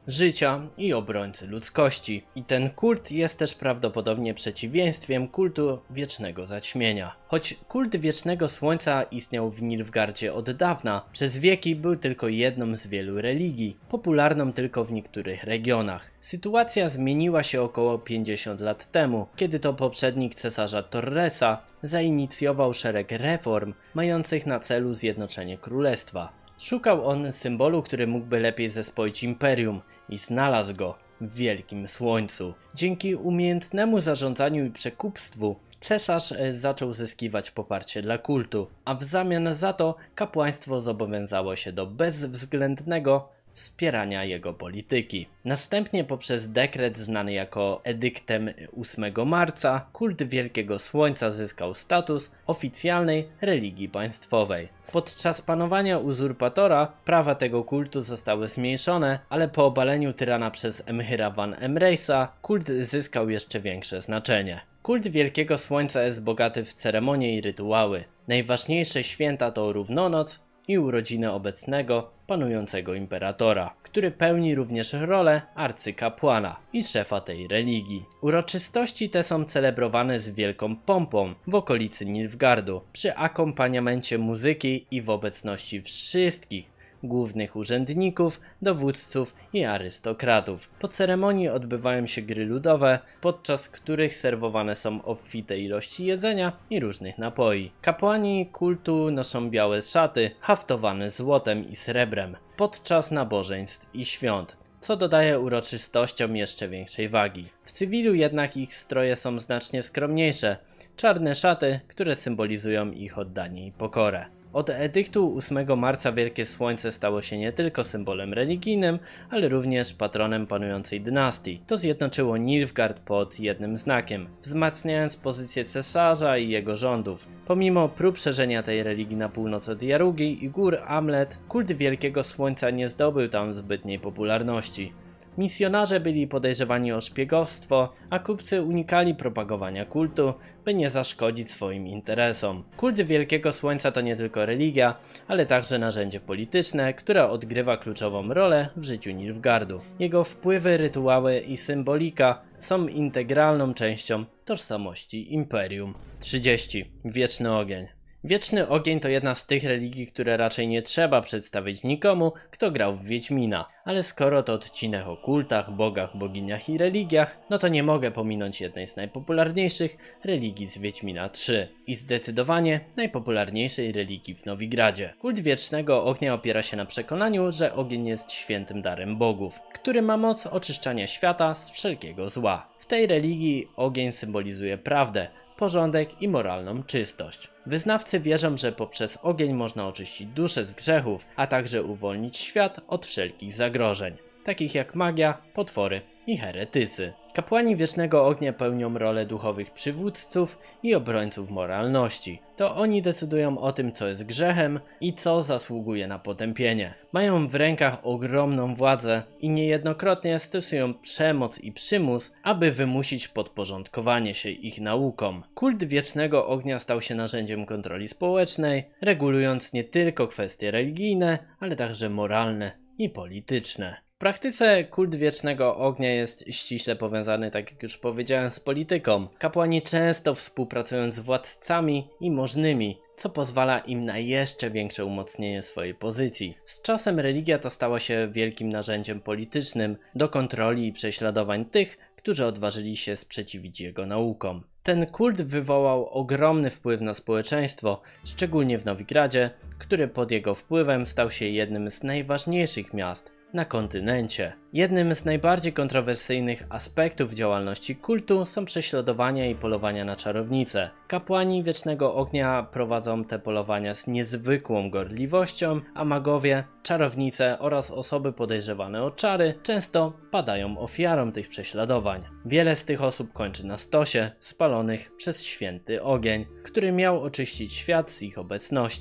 życia i obrońcy ludzkości. I ten kult jest też prawdopodobnie przeciwieństwem kultu wiecznego zaćmienia. Choć kult wiecznego słońca istniał w Nilfgaardzie od dawna, przez wieki był tylko jedną z wielu religii, popularną tylko w niektórych regionach. Sytuacja zmieniła się około pięćdziesiąt lat temu, kiedy to poprzednik cesarza Torresa zainicjował szereg reform mających na celu zjednoczenie królestwa. Szukał on symbolu, który mógłby lepiej zespoić imperium i znalazł go w Wielkim Słońcu. Dzięki umiejętnemu zarządzaniu i przekupstwu cesarz zaczął zyskiwać poparcie dla kultu, a w zamian za to kapłaństwo zobowiązało się do bezwzględnego wspierania jego polityki. Następnie poprzez dekret znany jako edyktem ósmego marca kult Wielkiego Słońca zyskał status oficjalnej religii państwowej. Podczas panowania uzurpatora prawa tego kultu zostały zmniejszone, ale po obaleniu tyrana przez Emhyra van Emrejsa kult zyskał jeszcze większe znaczenie. Kult Wielkiego Słońca jest bogaty w ceremonie i rytuały. Najważniejsze święta to równonoc i urodziny obecnego, panującego imperatora, który pełni również rolę arcykapłana i szefa tej religii. Uroczystości te są celebrowane z wielką pompą w okolicy Nilfgaardu, przy akompaniamencie muzyki i w obecności wszystkich głównych urzędników, dowódców i arystokratów. Po ceremonii odbywają się gry ludowe, podczas których serwowane są obfite ilości jedzenia i różnych napoi. Kapłani kultu noszą białe szaty haftowane złotem i srebrem podczas nabożeństw i świąt, co dodaje uroczystościom jeszcze większej wagi. W cywilu jednak ich stroje są znacznie skromniejsze, czarne szaty, które symbolizują ich oddanie i pokorę. Od edyktu ósmego marca Wielkie Słońce stało się nie tylko symbolem religijnym, ale również patronem panującej dynastii. To zjednoczyło Nilfgaard pod jednym znakiem, wzmacniając pozycję cesarza i jego rządów. Pomimo prób szerzenia tej religii na północ od Jarugi i gór Amlet, kult Wielkiego Słońca nie zdobył tam zbytniej popularności. Misjonarze byli podejrzewani o szpiegostwo, a kupcy unikali propagowania kultu, by nie zaszkodzić swoim interesom. Kult Wielkiego Słońca to nie tylko religia, ale także narzędzie polityczne, które odgrywa kluczową rolę w życiu Nilfgaardu. Jego wpływy, rytuały i symbolika są integralną częścią tożsamości imperium. trzydzieści. Wieczny ogień. Wieczny ogień to jedna z tych religii, które raczej nie trzeba przedstawić nikomu, kto grał w Wiedźmina. Ale skoro to odcinek o kultach, bogach, boginiach i religiach, no to nie mogę pominąć jednej z najpopularniejszych religii z Wiedźmina trzy i zdecydowanie najpopularniejszej religii w Nowigradzie. Kult Wiecznego Ognia opiera się na przekonaniu, że ogień jest świętym darem bogów, który ma moc oczyszczania świata z wszelkiego zła. W tej religii ogień symbolizuje prawdę, porządek i moralną czystość. Wyznawcy wierzą, że poprzez ogień można oczyścić duszę z grzechów, a także uwolnić świat od wszelkich zagrożeń, takich jak magia, potwory i heretycy. Kapłani Wiecznego Ognia pełnią rolę duchowych przywódców i obrońców moralności. To oni decydują o tym, co jest grzechem i co zasługuje na potępienie. Mają w rękach ogromną władzę i niejednokrotnie stosują przemoc i przymus, aby wymusić podporządkowanie się ich naukom. Kult Wiecznego Ognia stał się narzędziem kontroli społecznej, regulując nie tylko kwestie religijne, ale także moralne i polityczne. W praktyce kult Wiecznego Ognia jest ściśle powiązany, tak jak już powiedziałem, z polityką. Kapłani często współpracują z władcami i możnymi, co pozwala im na jeszcze większe umocnienie swojej pozycji. Z czasem religia ta stała się wielkim narzędziem politycznym do kontroli i prześladowań tych, którzy odważyli się sprzeciwić jego naukom. Ten kult wywołał ogromny wpływ na społeczeństwo, szczególnie w Nowigradzie, który pod jego wpływem stał się jednym z najważniejszych miast na kontynencie. Jednym z najbardziej kontrowersyjnych aspektów działalności kultu są prześladowania i polowania na czarownice. Kapłani Wiecznego Ognia prowadzą te polowania z niezwykłą gorliwością, a magowie, czarownice oraz osoby podejrzewane o czary często padają ofiarą tych prześladowań. Wiele z tych osób kończy na stosie, spalonych przez święty ogień, który miał oczyścić świat z ich obecności.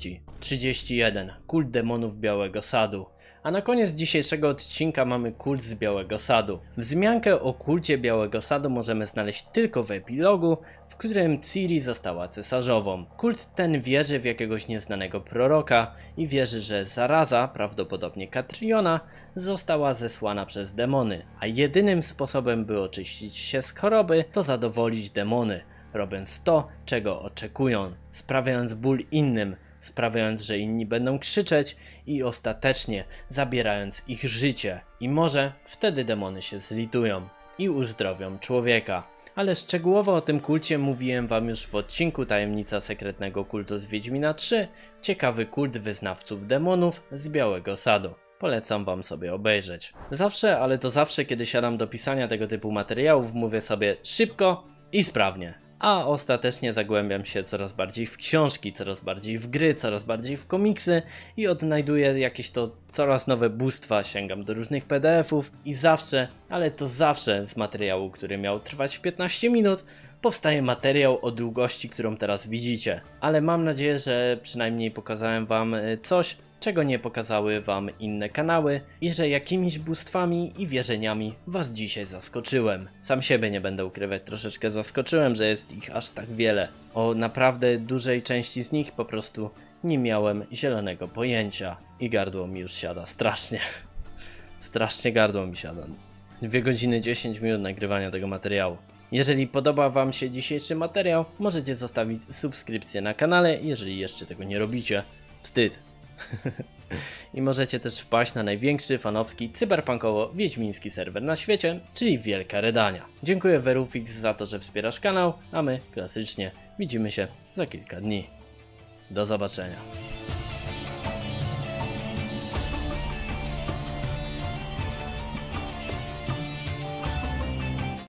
trzydzieści jeden. Kult demonów Białego Sadu. A na koniec dzisiejszego odcinka mamy kult z Białego Sadu. Wzmiankę o kulcie Białego Sadu możemy znaleźć tylko w epilogu, w którym Ciri została cesarzową. Kult ten wierzy w jakiegoś nieznanego proroka i wierzy, że zaraza, prawdopodobnie Katriona, została zesłana przez demony, a jedynym sposobem, by oczyścić się z choroby, to zadowolić demony, robiąc to, czego oczekują, sprawiając ból innym, sprawiając, że inni będą krzyczeć i ostatecznie zabierając ich życie. I może wtedy demony się zlitują i uzdrowią człowieka. Ale szczegółowo o tym kulcie mówiłem wam już w odcinku Tajemnica Sekretnego Kultu z Wiedźmina trzy, ciekawy kult wyznawców demonów z Białego Sadu. Polecam wam sobie obejrzeć. Zawsze, ale to zawsze, kiedy siadam do pisania tego typu materiałów, mówię sobie szybko i sprawnie. A ostatecznie zagłębiam się coraz bardziej w książki, coraz bardziej w gry, coraz bardziej w komiksy i odnajduję jakieś to coraz nowe bóstwa, sięgam do różnych P D F-ów i zawsze, ale to zawsze z materiału, który miał trwać piętnaście minut, powstaje materiał o długości, którą teraz widzicie. Ale mam nadzieję, że przynajmniej pokazałem wam coś, czego nie pokazały wam inne kanały i że jakimiś bóstwami i wierzeniami was dzisiaj zaskoczyłem. Sam siebie nie będę ukrywać, troszeczkę zaskoczyłem, że jest ich aż tak wiele. O naprawdę dużej części z nich po prostu nie miałem zielonego pojęcia i gardło mi już siada strasznie. Strasznie gardło mi siada. dwie godziny dziesięć minut nagrywania tego materiału. Jeżeli podoba wam się dzisiejszy materiał, możecie zostawić subskrypcję na kanale, jeżeli jeszcze tego nie robicie. Wstyd. I możecie też wpaść na największy fanowski cyberpunkowo-wiedźmiński serwer na świecie, czyli Wielka Redania. Dziękuję Verufix za to, że wspierasz kanał, a my klasycznie widzimy się za kilka dni. Do zobaczenia.